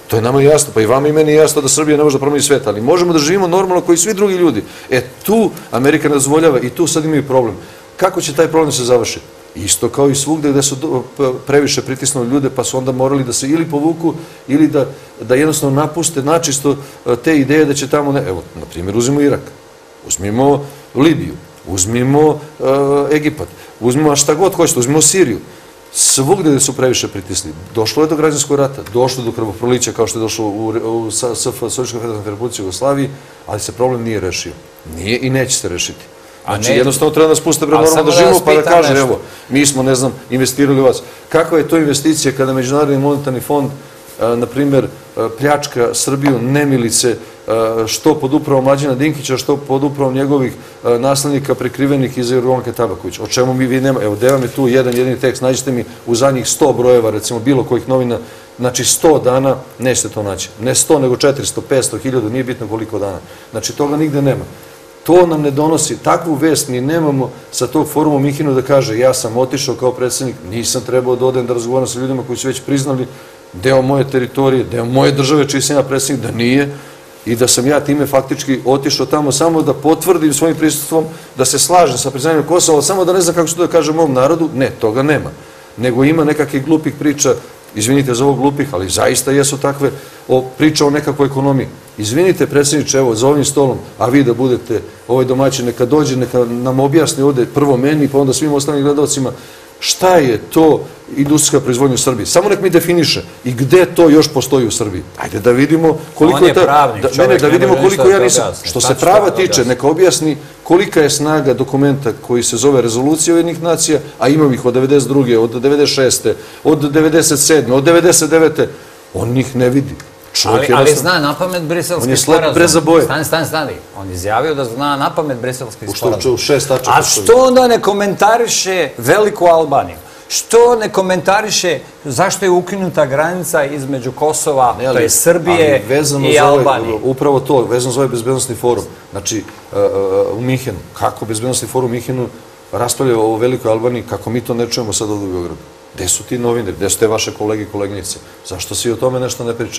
To je nama jasno, pa i vama i meni je jasno da Srbija ne može da promeni svet, ali možemo da živimo normalno kao i svi drugi ljudi. E, tu Amerika ne dozvoljava i tu sad imaju problem. Kako će taj problem se završiti? Isto kao i svugde gde su previše pritisnuli ljude, pa su onda morali da se ili povuku ili da jednostavno napuste načisto te ideje da će tamo, ne, evo, na primjer, uzmimo Irak, uzmimo Libiju, uzmimo Egipat, uzmimo šta god hoćete, uzmimo Siriju. Svugde gde su previše pritisli. Došlo je do građanskog rata, došlo je do krvoprolića kao što je došlo u Sovjetskoj Federativnoj Republici Jugoslaviji, ali se problem nije rešio. Nije i neće se rešiti. Znači, jednostavno treba da spuste pred normalno da živimo pa da kaže, evo, mi smo, ne znam, investirali u vas. Kakva je to investicija kada Međunarodni monetarni fond, na primjer, pljačka Srbiju nemilice, što pod upravom Mlađana Dinkića, što pod upravom njegovih naslednika prikrivenih iza Jorgovanke Tabaković. O čemu mi vidimo, evo, gde vam je tu jedan jedini tekst, nađite mi u zadnjih sto brojeva, recimo, bilo kojih novina, znači sto dana, nećete to naći. Ne sto, nego četiristo, petsto, hiljadu, nije bitno koliko dana. Znači, toga nigde nema. To nam ne donosi, takvu vest mi nemamo sa tog foruma u Minhenu da kaže ja sam otišao kao predsjednik, nisam trebao da odem da razgovaram sa ljudima koji su već priznali deo moje teritorije, deo moje države čiji sam ja predsjednik, da nije i da sam ja time faktički otišao tamo samo da potvrdim svojim prisustvom da se slažem sa priznanjem Kosova, samo da ne znam kako se to da kaže mom narodu, ne, toga nema. Nego ima nekakvih glupih priča, izvinite za ovo glupih, ali zaista jesu takve priča o nekakvoj ekonomiji. Izvinite, predsjedniče, evo, za ovim stolom, a vi da budete ovaj domaćin, neka dođe, neka nam objasni ovde prvo meni, pa onda svim ostalim gledalcima, šta je to industrijska proizvodnja u Srbiji. Samo nek mi definiše i gde to još postoji u Srbiji. Ajde da vidimo koliko je ta... Mene, da vidimo koliko ja nisam... Što se prava tiče, neka objasni kolika je snaga dokumenta koji se zove Rezolucija Ujedinjenih nacija, a imam ih od devedeset druge, od devedeset šeste, od devedeset sedme, od devedeset devete. On ih ne vidi. Ali zna napamet briselski sporazum. Stani, stani, stani. On izjavio da zna napamet briselski sporazum. A što onda ne komentariše Veliku Albaniju? Što ne komentariše zašto je ukinuta granica između Kosova, to je Srbije i Albanije? Upravo to, vezano za ovaj bezbednostni forum. Znači, u Minhenu, kako bezbednostni forum u Minhenu raspravlja o Velikoj Albaniji, kako mi to ne čujemo sad ovdje u Beogradu? Gde su ti novinari, gde su te vaše kolege i koleginice? Zašto se i o tome nešto ne priča?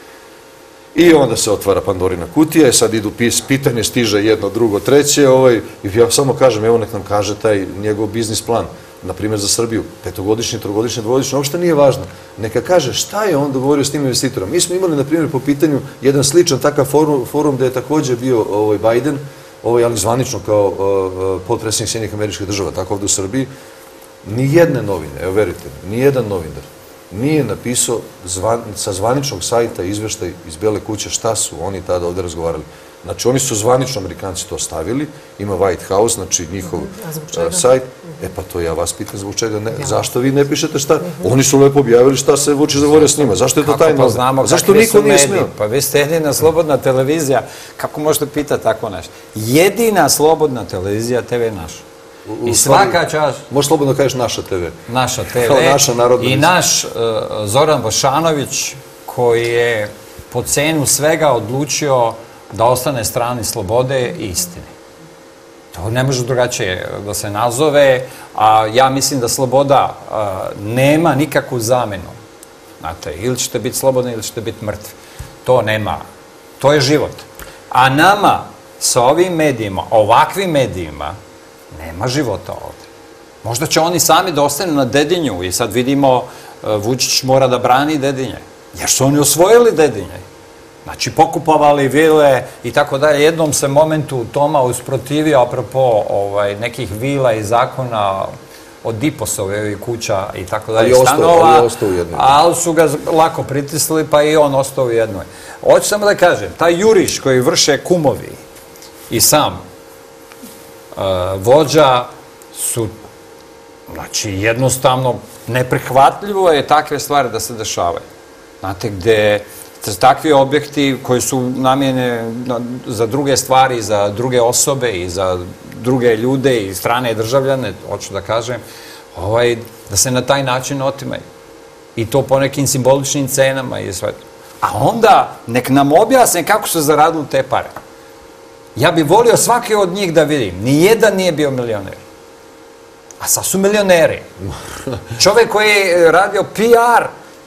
I onda se otvara Pandorina kutija i sad idu pitanje, stiže jedno, drugo, treće. I ja samo kažem, evo nek nam kaže taj njegov biznis plan, na primjer za Srbiju, petogodišnji, trogodišnji, dvogodišnji, uopšte nije važno. Neka kaže šta je on dogovorio s tim investitorom. Mi smo imali, na primjer, po pitanju jedan sličan takav forum gde je također bio Biden, ali zvanično kao potpredsjednik Sjedinjenih Američkih Država, tako ovdje u Srbiji. Nijedne novine, evo verite, nijedan novinar nije napisao sa zvaničnog sajta izveštaj iz Bele kuće šta su oni tada ovdje razgovarali. Znači, oni su zvanično, Amerikanci to stavili, ima White House, znači njihov sajt. E pa to ja vas pitam zbog čega ne. Zašto vi ne pišete šta? Oni su lepo objavili šta se Vučić dogovorio s njima. Zašto je to tajno? Kako poznamo kakvi su mediji? Pa vi ste jedina slobodna televizija. Kako možete pitati tako nešto? Jedina slobodna televizija, te ve naša. I svaka čast... Možeš slobodno kažeš naša te ve. Naša te ve. I naš Zoran Vošanović, koji je po cenu svega odlučio da ostane strani slobode i istine. To ne može drugačije da se nazove, a ja mislim da sloboda nema nikakvu zamenu. Znate, ili ćete biti slobodni ili ćete biti mrtvi. To nema. To je život. A nama, sa ovim medijima, ovakvim medijima, nema života ovdje. Možda će oni sami da ostane na Dedinju i sad vidimo Vučić mora da brani Dedinje. Jer su oni osvojili Dedinje. Znači, pokupovali vile i tako dalje. Jednom se momentu Toma usprotivio apropo nekih vila i zakona od Diposove kuća i tako dalje stanova. Ali su ga lako pritisli pa i on ostao u jednoj. Hoću samo da kažem, taj juriš koji vrše kumovi i sam vođa su, znači, jednostavno neprihvatljivo je takve stvari da se dešavaju. Znate, gde takvi objekti koji su namjene za druge stvari, za druge osobe i za druge ljude i strane državljane, hoću da kažem, da se na taj način otimaju. I to po nekim simboličnim cenama i sve. A onda nek nam objasne kako su zaradili te pare. Ja bih volio svaki od njih da vidim. Nijedan nije bio milioner. A sad su milioneri. Čovjek koji je radio P R,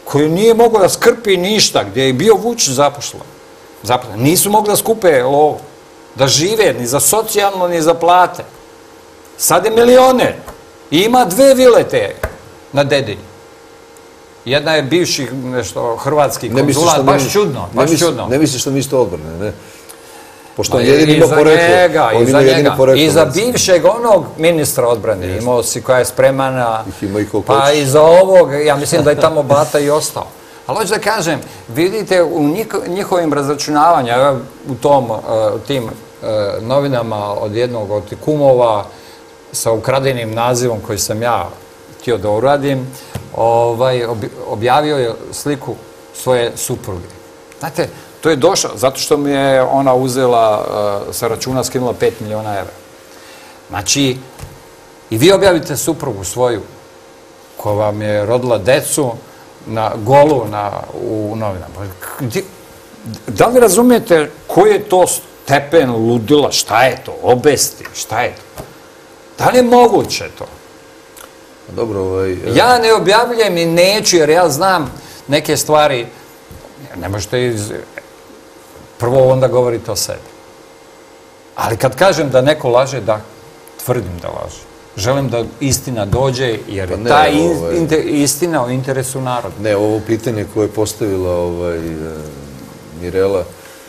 koji nije mogao da skrpi ništa, gdje je bio Vučić zaposlen. Nisu mogli da skupe lovu, da žive ni za socijalno, ni za plate. Sad je milioner i ima dve vile te na Dedinju. Jedna je bivši nešto hrvatski konzulat, baš čudno, baš čudno. Ne misliš što mi isto odbrane, ne? Pošto on jedini ima poreklo. I za njega, i za bivšeg onog ministra odbrane, imao si koja je spremana, pa i za ovog, ja mislim da je tamo Bata i ostao. Ali hoću da kažem, vidite u njihovim razračunavanjima, u tim novinama od jednog od kumova sa ukradenim nazivom koji sam ja htio da uradim, objavio je sliku svoje supruge. Znate, to je došlo, zato što mi je ona uzela, sa računa skinula pet miliona evra. Znači, i vi objavite suprugu svoju, koja vam je rodila decu, na golu u novinama. Da li razumijete koji je to stepen ludila, šta je to, obesti, šta je to? Da li je moguće to? Dobro, ovaj... Ja ne objavljujem i neću, jer ja znam neke stvari, ne možete iz... Prvo onda govorite o sebi. Ali kad kažem da neko laže, da, tvrdim da laže. Želim da istina dođe, jer je ta istina u interesu naroda. Ne, ovo pitanje koje je postavila Mirela,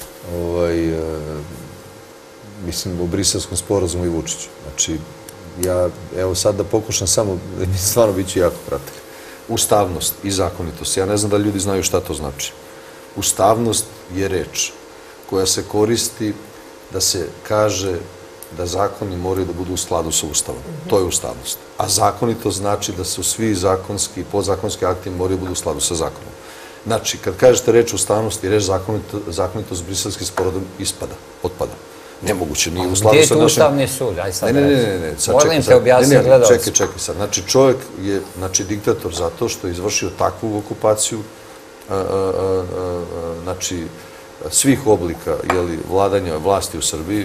mislim, u Briselskom sporazumu i Vučiću. Znači, ja, evo sad da pokušam samo, mi stvarno bit ću jako kratak. Ustavnost i zakonitost. Ja ne znam da ljudi znaju šta to znači. Ustavnost je reč koja se koristi da se kaže da zakoni moraju da budu u skladu sa Ustavom. To je ustavnost. A zakonito znači da su svi zakonski i podzakonski akti moraju da budu u skladu sa zakonom. Znači, kad kažete reč ustavnost i reč zakonitost, Briselski sporazum ispada, otpada. Nemoguće, nije u skladu sa našim... Gdje je tu Ustavni sud? Ne, ne, ne, ne. Molim te objasniti gledalci. Čekaj, čekaj sad. Znači, čovjek je diktator zato što je izvršio takvu okupaciju, znači, svih oblika vladanja vlasti u Srbiji,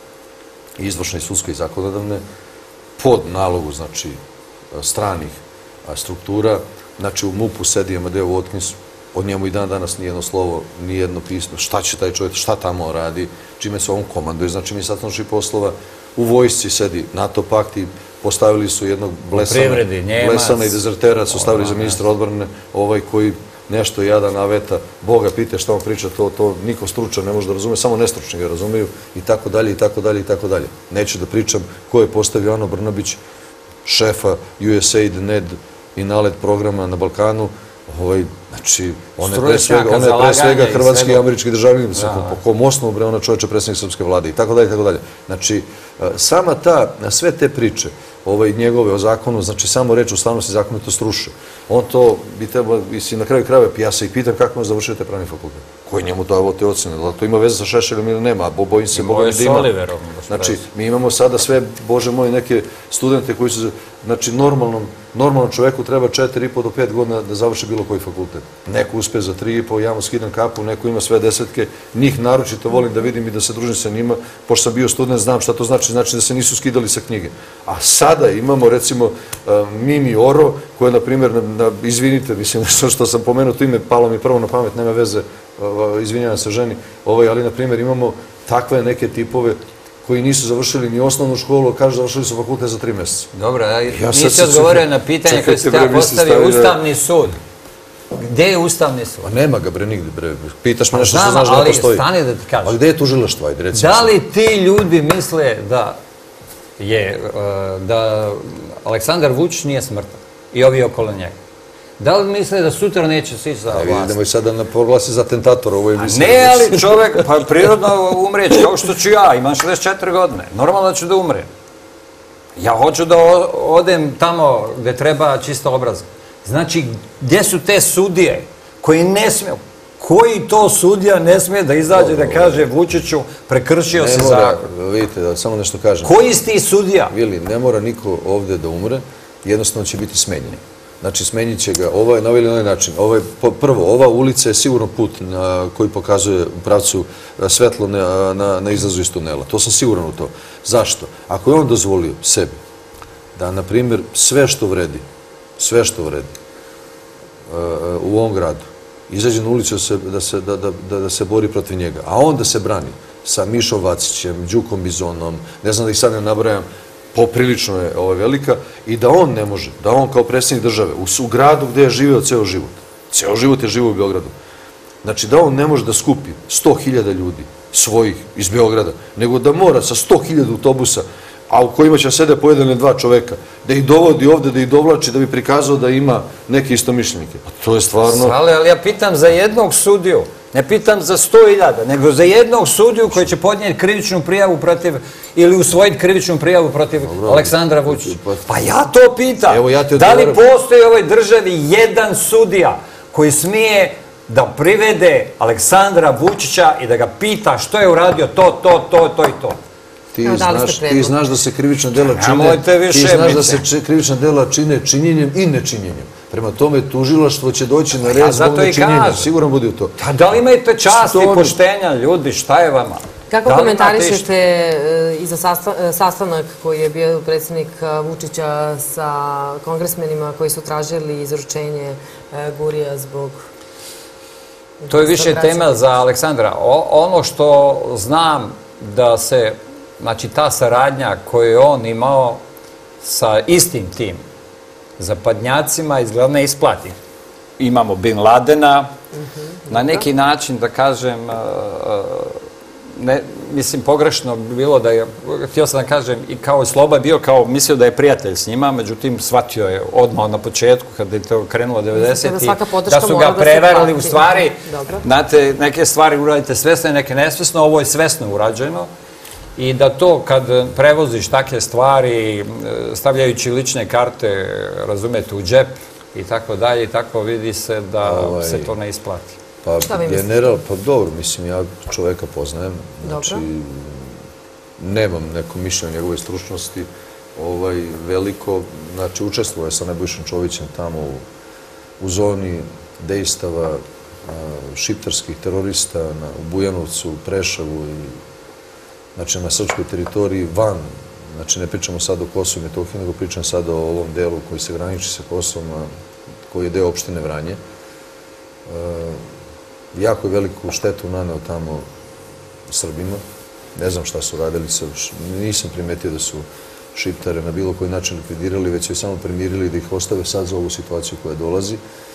izvršne i sudske i zakonodavne, pod nalogu, znači, stranih struktura. Znači, u MUP-u sedi Amadeo Watkins, od njemu i dan danas nijedno slovo, nijedno pismo, šta će taj čovjek, šta tamo radi, čime se on komanduje, znači Ministarstvo unutrašnjih poslova. U vojsci sedi NATO pakt i postavili su jednog blesana i dezertera, su stavili za ministra odbrane, ovaj koji nešto jadan aveta, Boga pite šta on priča, to niko stručan ne može da razume, samo nestručni ga razumiju i tako dalje, i tako dalje, i tako dalje. Neću da pričam ko je postavio Ano Brnabić, šefa U S A I D, N E D i NALED programa na Balkanu. Znači, on je pre svega hrvatski i američki državljanin, po kom osnovu bre ona čovječa predsjednik srpske vlade i tako dalje, i tako dalje. Znači, sama ta, sve te priče, njegove o zakonu, znači samo reč ustavnost i zakonitost sruše. On to bi trebalo, mislim, na kraju krajeva, ja se i pitam kako može završiti pravni fakultet. Koji njemu dao te ocene? Da li to ima veze sa Šešeljom ili nema? A bojim se, Boga mi da ima. Znači, mi imamo sada sve, Bože moj, neke studente koji su, znači, normalnom čoveku treba četiri i po do pet godina da završi bilo koji fakultet. Neko uspe za tri i po, ja mu skidam kapu, neko ima sve desetke, njih naročito volim da vidim i da se družim sa njima, pošto sam bio student, znam šta to znači, znači da se nisu skidali sa knjige. A sada imamo, recimo, Mimi Oro, koja, na primjer, izvinite, mislim, što sam pomenuo to ime, palo mi prvo na pamet, nema veze, izvinjavam se ženi, ali, na primjer, imamo takve neke tipove koji nisu završili ni osnovnu školu, kažu završili su fakultet za tri mjeseca. Dobro, nisi odgovorio na pitanje koje ste ja postavio, Ustavni sud. Gde je Ustavni sud? Pa nema ga, bre, nigde, bre. Pitaš me nešto što znaš da ne postoji. Znam, ali stani da ti kažem. A gde je tužilaštvo, ajde, recimo. Da li ti ljudi misle da je, da Aleksandar Vučić nije smrtan i ovi okolo njega? Da li misle da sutra neće sići za vlast? Nemoj sad da proglasi za atentatora u ovoj emisiji. Ne, ali čovek, pa prirodno umreći, kao što ću ja, imam šezdeset četiri godine. Normalno da ću da umrem. Ja hoću da odem tamo gde treba čisto obrazan. Znači, gdje su te sudije koji ne smiju? Koji to sudija ne smije da izađe da kaže Vučiću prekršio se zakon? Vidite, da samo nešto kažem. Koji si ti sudija? Vili, ne mora niko ovde da umre, jednostavno će biti smenjen. Znači, smenjit će ga ovaj, na ovaj ili onaj način. Prvo, ova ulica je sigurno put koji pokazuje u pravcu svetlo na izlazu iz tunela. To sam siguran u to. Zašto? Ako je on dozvolio sebi da, na primjer, sve što vredi, sve što vredi, u ovom gradu, izađe na ulicu da se bori protiv njega, a on da se brani sa Mišom Vacićem, Đukom Bizonom, ne znam da ih sad ne nabrajam, poprilično je velika, i da on ne može, da on kao predsjednik države, u gradu gde je živeo ceo život, ceo život je živeo u Beogradu, znači da on ne može da skupi sto hiljada ljudi svojih iz Beograda, nego da mora sa sto hiljada autobusa, a u kojima će sede po jedan ili dva čoveka, da ih dovodi ovde, da ih dovlači, da bi prikazao da ima neke istomišljenike. Pa to je stvarno... Svale, ali ja pitam za jednog sudiju, ne pitam za sto hiljada, nego za jednog sudiju koji će podnijeti krivičnu prijavu protiv, ili usvojiti krivičnu prijavu protiv Aleksandra Vučića. Pa ja to pitam. Da li postoji u ovoj državi jedan sudija koji smije da privede Aleksandra Vučića i da ga pita što je uradio to, to, to, to i to? Ti znaš da se krivična dela čine, ti znaš da se krivična dela čine činjenjem i nečinjenjem. Prema tome, tužilaštvo će doći na red zbog nečinjenja. Sigurno budi u to. Da li imate čast i poštenja, ljudi, šta je vama? Kako komentarišete i za sastanak koji je bio predsjednik Vučića sa kongresmenima koji su tražili izručenje Gurija zbog... To je više tema za Aleksandra. Ono što znam da se, znači ta saradnja koju je on imao sa istim tim zapadnjacima izgleda ne isplati. Imamo Bin Ladena, na neki način, da kažem, mislim, pogrešno bi bilo da je, htio sam da kažem, i kao Sloba je bio kao, mislio da je prijatelj s njima, međutim, shvatio je odmah na početku, kada je to krenulo devedesetih, da su ga prevarili u stvari, znate, neke stvari uradite svesno i neke nesvesno, ovo je svesno urađeno, i da to kad prevoziš takve stvari, stavljajući lične karte, razumete, u džep i tako dalje, i tako vidi se da se to ne isplati. Pa, general, pa dobro, mislim, ja čoveka poznajem, znači, nemam neko mišljenje o njegove stručnosti, veliko, znači, učestvuje je sa Nebojšom Čovićem tamo u zoni dejstava šiptarskih terorista u Bujanovcu, Prešavu i, znači, na srpskoj teritoriji van, znači, ne pričamo sad o Kosovu i Metohiji, nego pričam sad o ovom delu koji se graniči sa Kosovom, koji je deo opštine Vranje. Jako je veliku štetu naneo tamo Srbima. Ne znam šta su radili, nisam primetio da su Šiptare na bilo koji način likvidirali, već su ih samo primirili da ih ostave sad za ovu situaciju koja dolazi.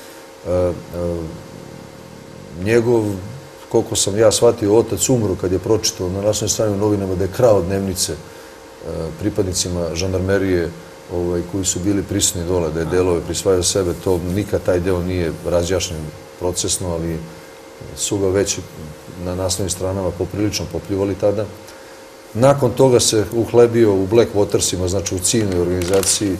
Njegov, koliko sam ja shvatio, otac umro kad je pročitao na naslovnoj strani u novinama da je krao dnevnice pripadnicima žandarmerije koji su bili prisutni dole, da je delove prisvajao sebe. To nikad taj deo nije razjašnjen procesno, ali su ga već na naslovnim stranama poprilično popljuvali tada. Nakon toga se uhlebio u Black Watersima, znači u ciljnoj organizaciji.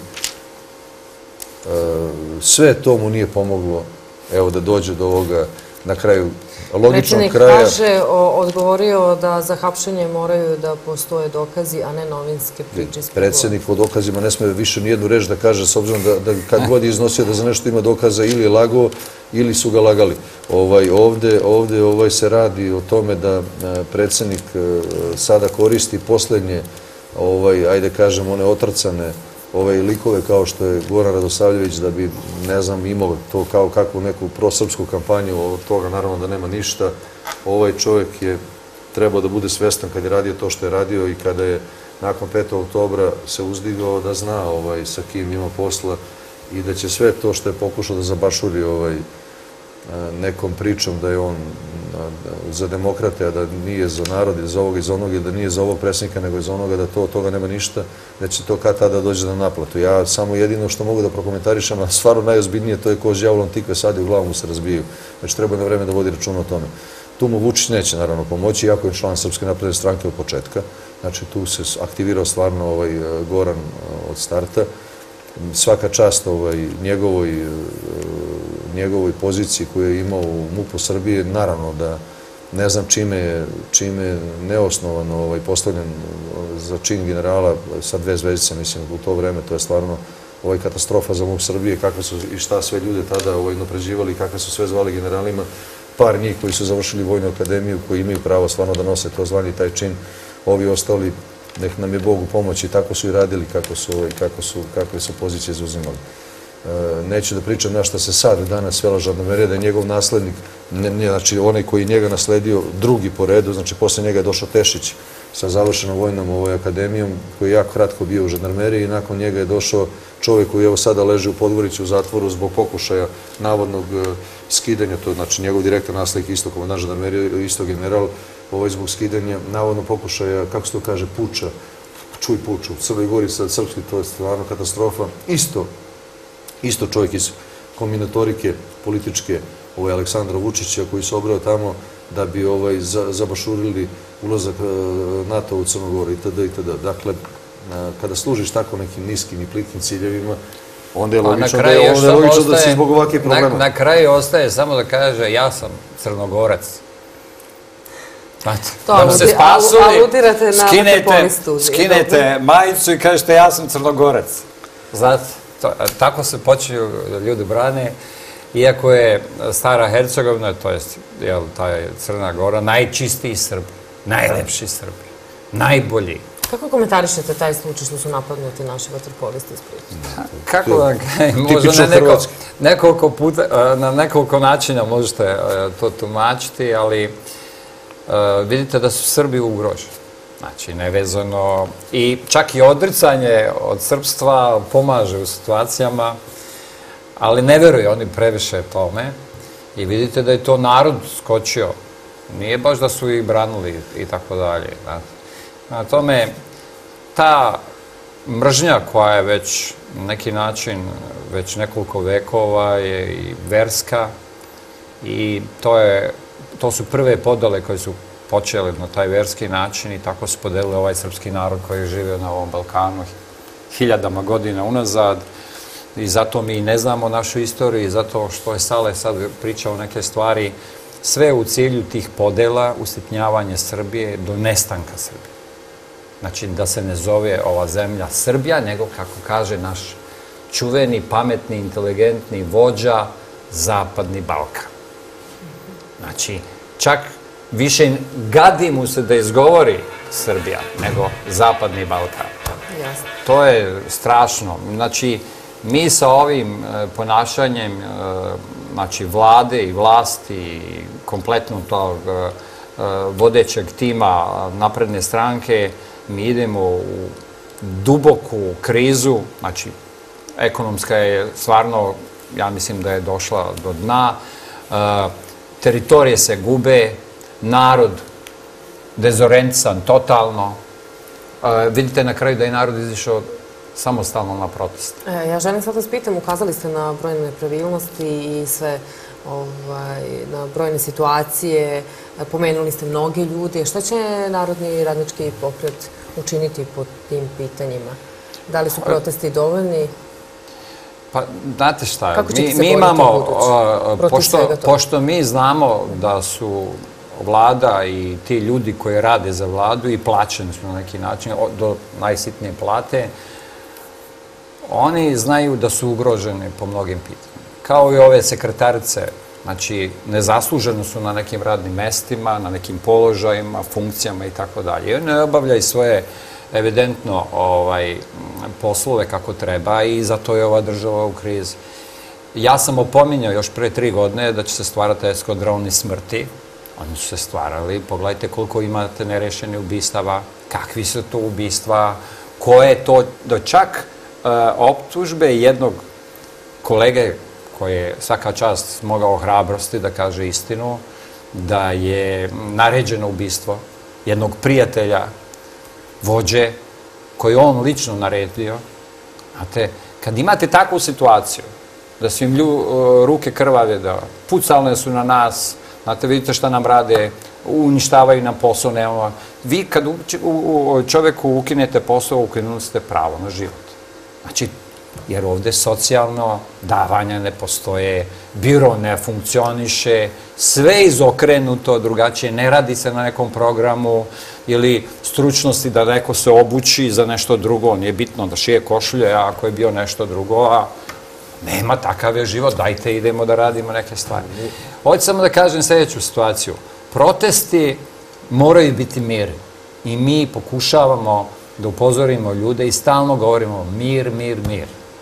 Sve to mu nije pomoglo, evo, da dođe do ovoga na kraju logičnog kraja. Predsjednik kaže, odgovorio da za hapšenje moraju da postoje dokazi, a ne novinske priče. Predsjednik o dokazima ne sme više nijednu reč da kaže, s obzirom da kad god je iznosio da za nešto ima dokaza, ili je lagao, ili su ga lagali. Ovde se radi o tome da predsjednik sada koristi poslednje, ajde kažem, one otrcane likove kao što je Goran Radosavljević, da bi, ne znam, imao to kao kakvu neku prosrpsku kampanju, od toga naravno da nema ništa. Ovaj čovjek je trebao da bude svestan kad je radio to što je radio i kada je nakon petog oktobra se uzdigao da zna sa kim ima posla i da će sve to što je pokušao da zabašuri nekom pričom da je on za demokrate, a da nije za narod ili za ovog i za onog, ili da nije za ovog predsjednika, nego je za onoga, da to od toga nema ništa, da će to kad tada dođe na naplatu. Ja samo jedino što mogu da prokomentarišem, a stvarno najozbiljnije, to je ko s đavolom tikve sadi u glavu mu se razbijaju. Znači treba na vreme da vodi računa o tome. Tu mu Vučić neće naravno pomoći, iako je član Srpske napredne stranke od početka. Znači tu se aktivirao stvarno Goran od starta. Svaka čast njegovoj njegovoj poziciji koju je imao u MUP-u Srbije, naravno da ne znam čime je neosnovano postavljen za čin generala sa dve zvezdice, mislim, u to vreme. To je stvarno katastrofa za MUP Srbije, kakve su i šta sve ljude tada napređivali, kakve su sve zvali generalima. Par njih koji su završili Vojnu akademiju, koji imaju pravo stvarno da nose to zvanje i taj čin. Ovi ostali, nek nam je Bog u pomoći, tako su i radili, kakve su pozicije zauzimali. neću da pričam na šta se sad danas svela žandarmerija, da je njegov naslednik, znači onaj koji je njega nasledio drugi po redu, znači posle njega je došao Tešić sa završenom vojnom akademijom, koji je jako kratko bio u žandarmeriji i nakon njega je došao čovjek koji evo sada leži u Podgorici u zatvoru zbog pokušaja navodnog skidanja, to znači njegov direktor naslednik isto komandant žandarmerije, isto general, ovaj zbog skidanja navodno pokušaja, kako se to kaže, puča, čuj puču, u Crnoj Gori sad srpski, to je stvarno katastrofa, isto Isto čovjek iz kombinatorike političke Aleksandra Vučića koji se obrao tamo da bi zabašurili ulazak NATO u Crnu Goru itd. itd. Dakle, kada služiš tako nekim niskim i plikim ciljevima, onda je logično da si zbog ovakvih problema. Na kraju ostaje samo da kaže ja sam Crnogorac. Da se spasuli, skinete majicu i kažete ja sam Crnogorac. Znate? Tako se počeju ljudi brane, iako je Stara Hercegovina, to je Crna Gora, najčistiji Srbi, najlepši Srbi, najbolji. Kako komentarišete taj slučaj što su napadnuti naši vaterpolisti iz Prištine? Kako vam kažem, možda na nekoliko načina možete to tumačiti, ali vidite da su Srbi ugroženi. Znači, nevezano i čak i odricanje od srpstva pomaže u situacijama, ali ne veruju oni previše tome i vidite da je to narod skočio. Nije baš da su ih branili i tako dalje. Na tome, ta mržnja koja je već na neki način, već nekoliko vekova je i verska i to su prve podele koje su počeli na taj verski način i tako su podelili ovaj srpski narod koji je živio na ovom Balkanu hiljadama godina unazad i zato mi ne znamo našu istoriju i zato što je Sale sad pričao neke stvari, sve u cilju tih podela, usitnjavanje Srbije do nestanka Srbije. Znači da se ne zove ova zemlja Srbija, nego kako kaže naš čuveni, pametni, inteligentni vođa Zapadni Balkan. Znači, čak više gadi mu se da izgovori Srbija nego Zapadni Balkan. To je strašno. Znači, mi sa ovim ponašanjem vlade i vlasti i kompletno tog vodećeg tima napredne stranke, mi idemo u duboku krizu, znači, ekonomska je stvarno, ja mislim da je došla do dna, teritorije se gube, narod dezorientisan totalno. Vidite na kraju da je narod izišao samostalno na protest. Ja želim sad vas pitam, ukazali ste na brojne nepravilnosti i sve na brojne situacije, pomenuli ste mnogi ljudi. Šta će Narodni radnički pokret učiniti po tim pitanjima? Da li su protesti dovoljni? Pa, znate šta, mi imamo, pošto mi znamo da su vlada i ti ljudi koji rade za vladu i plaćeni su na neki način, do najsitnije plate, oni znaju da su ugroženi po mnogim pitanjima. Kao i ove sekretarice, znači, nezasluženo su na nekim radnim mestima, na nekim položajima, funkcijama i tako dalje. I oni ne obavljaju svoje, evidentno, poslove kako treba i zato je ova država u krizi. Ja sam opominjao još pre tri godine da će se stvarati eskadroni smrti. Oni su se stvarali. Pogledajte koliko imate nerešenih ubistava, kakvi su to ubistva, koje je to, do čak optužbe jednog kolege koji je svaka čast mogao hrabrosti da kaže istinu, da je naređeno ubistvo jednog prijatelja, vođe, koji on lično naredio. Znate, kad imate takvu situaciju, da su im ruke krvave, da pucalne su na nas, znate, vidite šta nam rade, uništavaju nam posao, nemamo. Vi kad čoveku ukinete posao, ukinuli ste pravo na život. Znači, jer ovde socijalno davanja ne postoje, biro ne funkcioniše, sve izokrenuto drugačije, ne radi se na nekom programu ili stručnosti da neko se obuči za nešto drugo, nije bitno da šije košulje, ako je bio nešto drugo, a nema, takav je život, dajte idemo da radimo neke stvari. Hoću samo da kažem sljedeću situaciju. Protesti moraju biti mirni i mi pokušavamo da upozorimo ljude i stalno govorimo mir, mir, mir.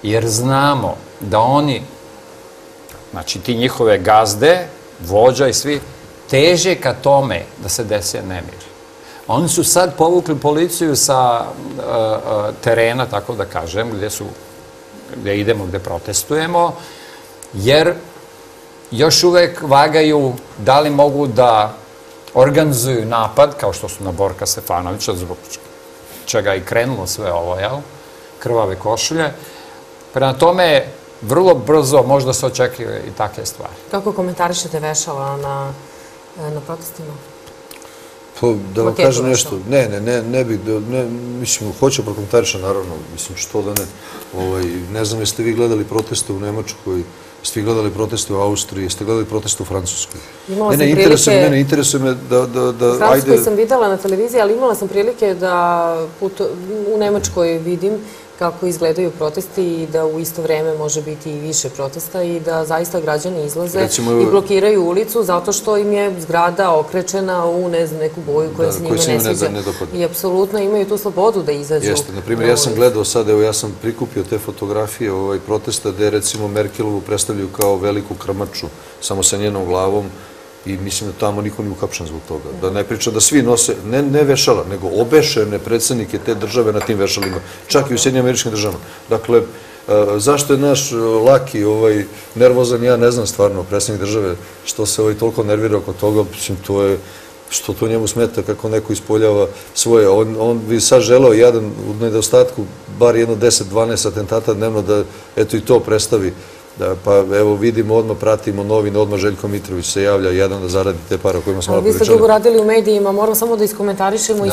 jer znamo da oni, znači ti njihove gazde, vođa i svi, teže ka tome da se desi nemir. Oni su sad povukli policiju sa terena, tako da kažem, gde su, gde idemo, gde protestujemo, jer još uvek vagaju da li mogu da organizuju napad, kao što su na Borka Stefanovića, zbog čega je i krenulo sve ovo, jel? Krvave košulje. Prema tome, vrlo brzo možda se očekuje i takve stvari. Kako komentarišete vešala na, na protestima? Pa, da vam kažem nešto, ne, ne, ne, ne bih, ne, mislim, hoću prokomentarišem, naravno, mislim, što da ne, ovaj, ne znam, jeste vi gledali proteste u Nemačkoj, jeste vi gledali proteste u Austriji, jeste gledali proteste u Francuskoj? Imala sam prilike... Mene interesuje me da, da, da, ajde... Francuskoj sam videla na televiziji, ali imala sam prilike da u Nemačkoj vidim kako izgledaju protesti i da u isto vreme može biti i više protesta i da zaista građani izlaze i blokiraju ulicu zato što im je zgrada okrečena u ne znam neku boju koja se njima ne sviđa. I apsolutno imaju tu slobodu da izađu. Jeste, na primjer, ja sam gledao sad, evo ja sam prikupio te fotografije protesta gde recimo Merkelovu predstavljaju kao veliku krmaču, samo sa njenom glavom, i mislim da tamo niko nije uhapšen zbog toga. Da ne pričam da svi nose, ne vešala, nego obešene predsednike te države na tim vešalima, čak i u Sjedinjenim Američkim Državama. Dakle, zašto je naš Laki nervozan, ja ne znam stvarno, predsednik države, što se toliko nervira oko toga, to je, što to njemu smeta, kako neko ispoljava svoje. On bi sad želeo jedan u nedostatku, bar jedno deset dvanaest atentata dnevno, da eto i to predstavi. Pa evo vidimo, odmah pratimo novine, odmah Željko Mitrović se javlja, jedan da zaradi te para o kojima smo malo pričali. Vi ste dugo radili u medijima, moram samo da iskomentarišemo i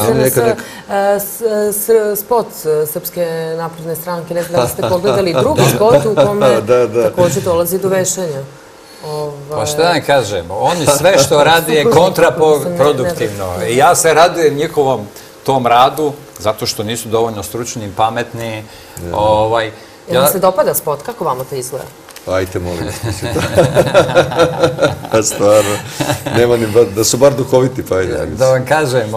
spot Srpske napredne stranke, ne znam da li ste pogledali drugi spot u kome također dolazi do vešanja. Pa što da ne kažem, oni sve što radi je kontraproduktivno i ja se radujem njihovom tom radu zato što nisu dovoljno stručni i pametni. Jel vam se dopada spot? Kako vama to izgleda? Ajte, molim. Stvarno. Da su bar duhoviti, pa ajde. Da vam kažem,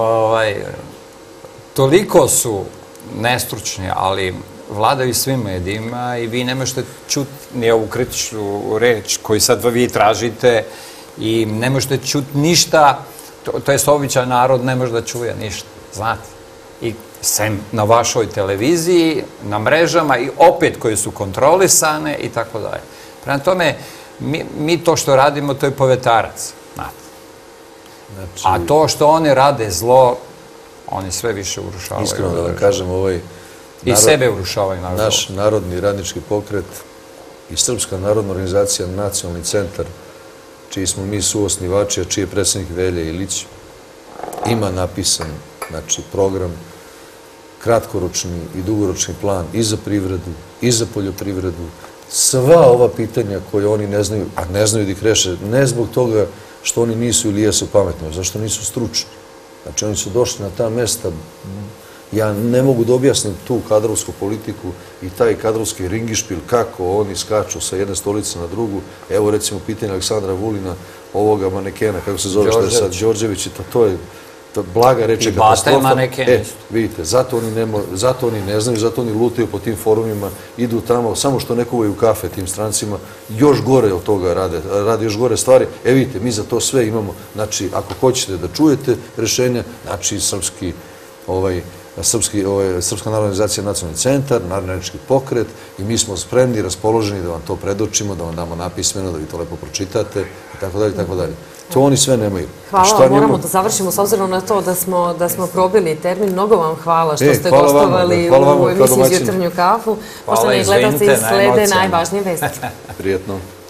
toliko su nestručni, ali vladaju svim medijima i vi ne možete čuti ni ovu kritičnu reč koju sad vi tražite i ne možete čuti ništa, to je običan narod, ne može da čuje ništa, znate. I sem na vašoj televiziji, na mrežama i opet koje su kontrolisane i tako dalje. Prema tome, mi to što radimo, to je povetarac, znate. A to što oni rade zlo, oni sve više urušavaju. Iskreno da vam kažem, ovaj... I sebe urušavaju, naravno. Naš narodni radnički pokret i Srpska narodna organizacija Nacionalni centar, čiji smo mi suosnivači, a čiji je predsjednik Velja Ilić, ima napisan, znači, program, kratkoročni i dugoročni plan i za privredu, i za poljoprivredu. Sva ova pitanja koje oni ne znaju, a ne znaju da ih reše, ne zbog toga što oni nisu ili jesu pametni, zašto nisu stručni. Znači, oni su došli na ta mesta. Ja ne mogu da objasnim tu kadrovsku politiku i taj kadrovski ringišpil, kako oni skaču sa jedne stolice na drugu. Evo, recimo, pitanje Aleksandra Vulina, ovoga manekena, kako se zove, što je sad, Đorđević, to je blaga reč je katastrofa. I bata je maneken. E, vidite, zato oni ne znaju, zato oni lutaju po tim forumima, idu tamo, samo što ne kuvaju kafe tim strancima, još gore od toga rade, rade još gore stvari. E, vidite, mi za to sve imamo, znači, ako hoćete da čujete rešenja, znači, srpski, ovaj, Srpska narodna organizacija Nacionalni centar, Narodni radnički pokret i mi smo spremni, raspoloženi da vam to predočimo, da vam damo napismeno, da vi to lepo pročitate i tako dalje, tako dalje. To oni sve nemaju. Hvala vam, moramo da završimo s obzirom na to da smo probili termin. Mnogo vam hvala što ste gostovali u emisiji Jutarnju kafu. Pošto ne gledalci slede najvažnije vesti. Prijetno.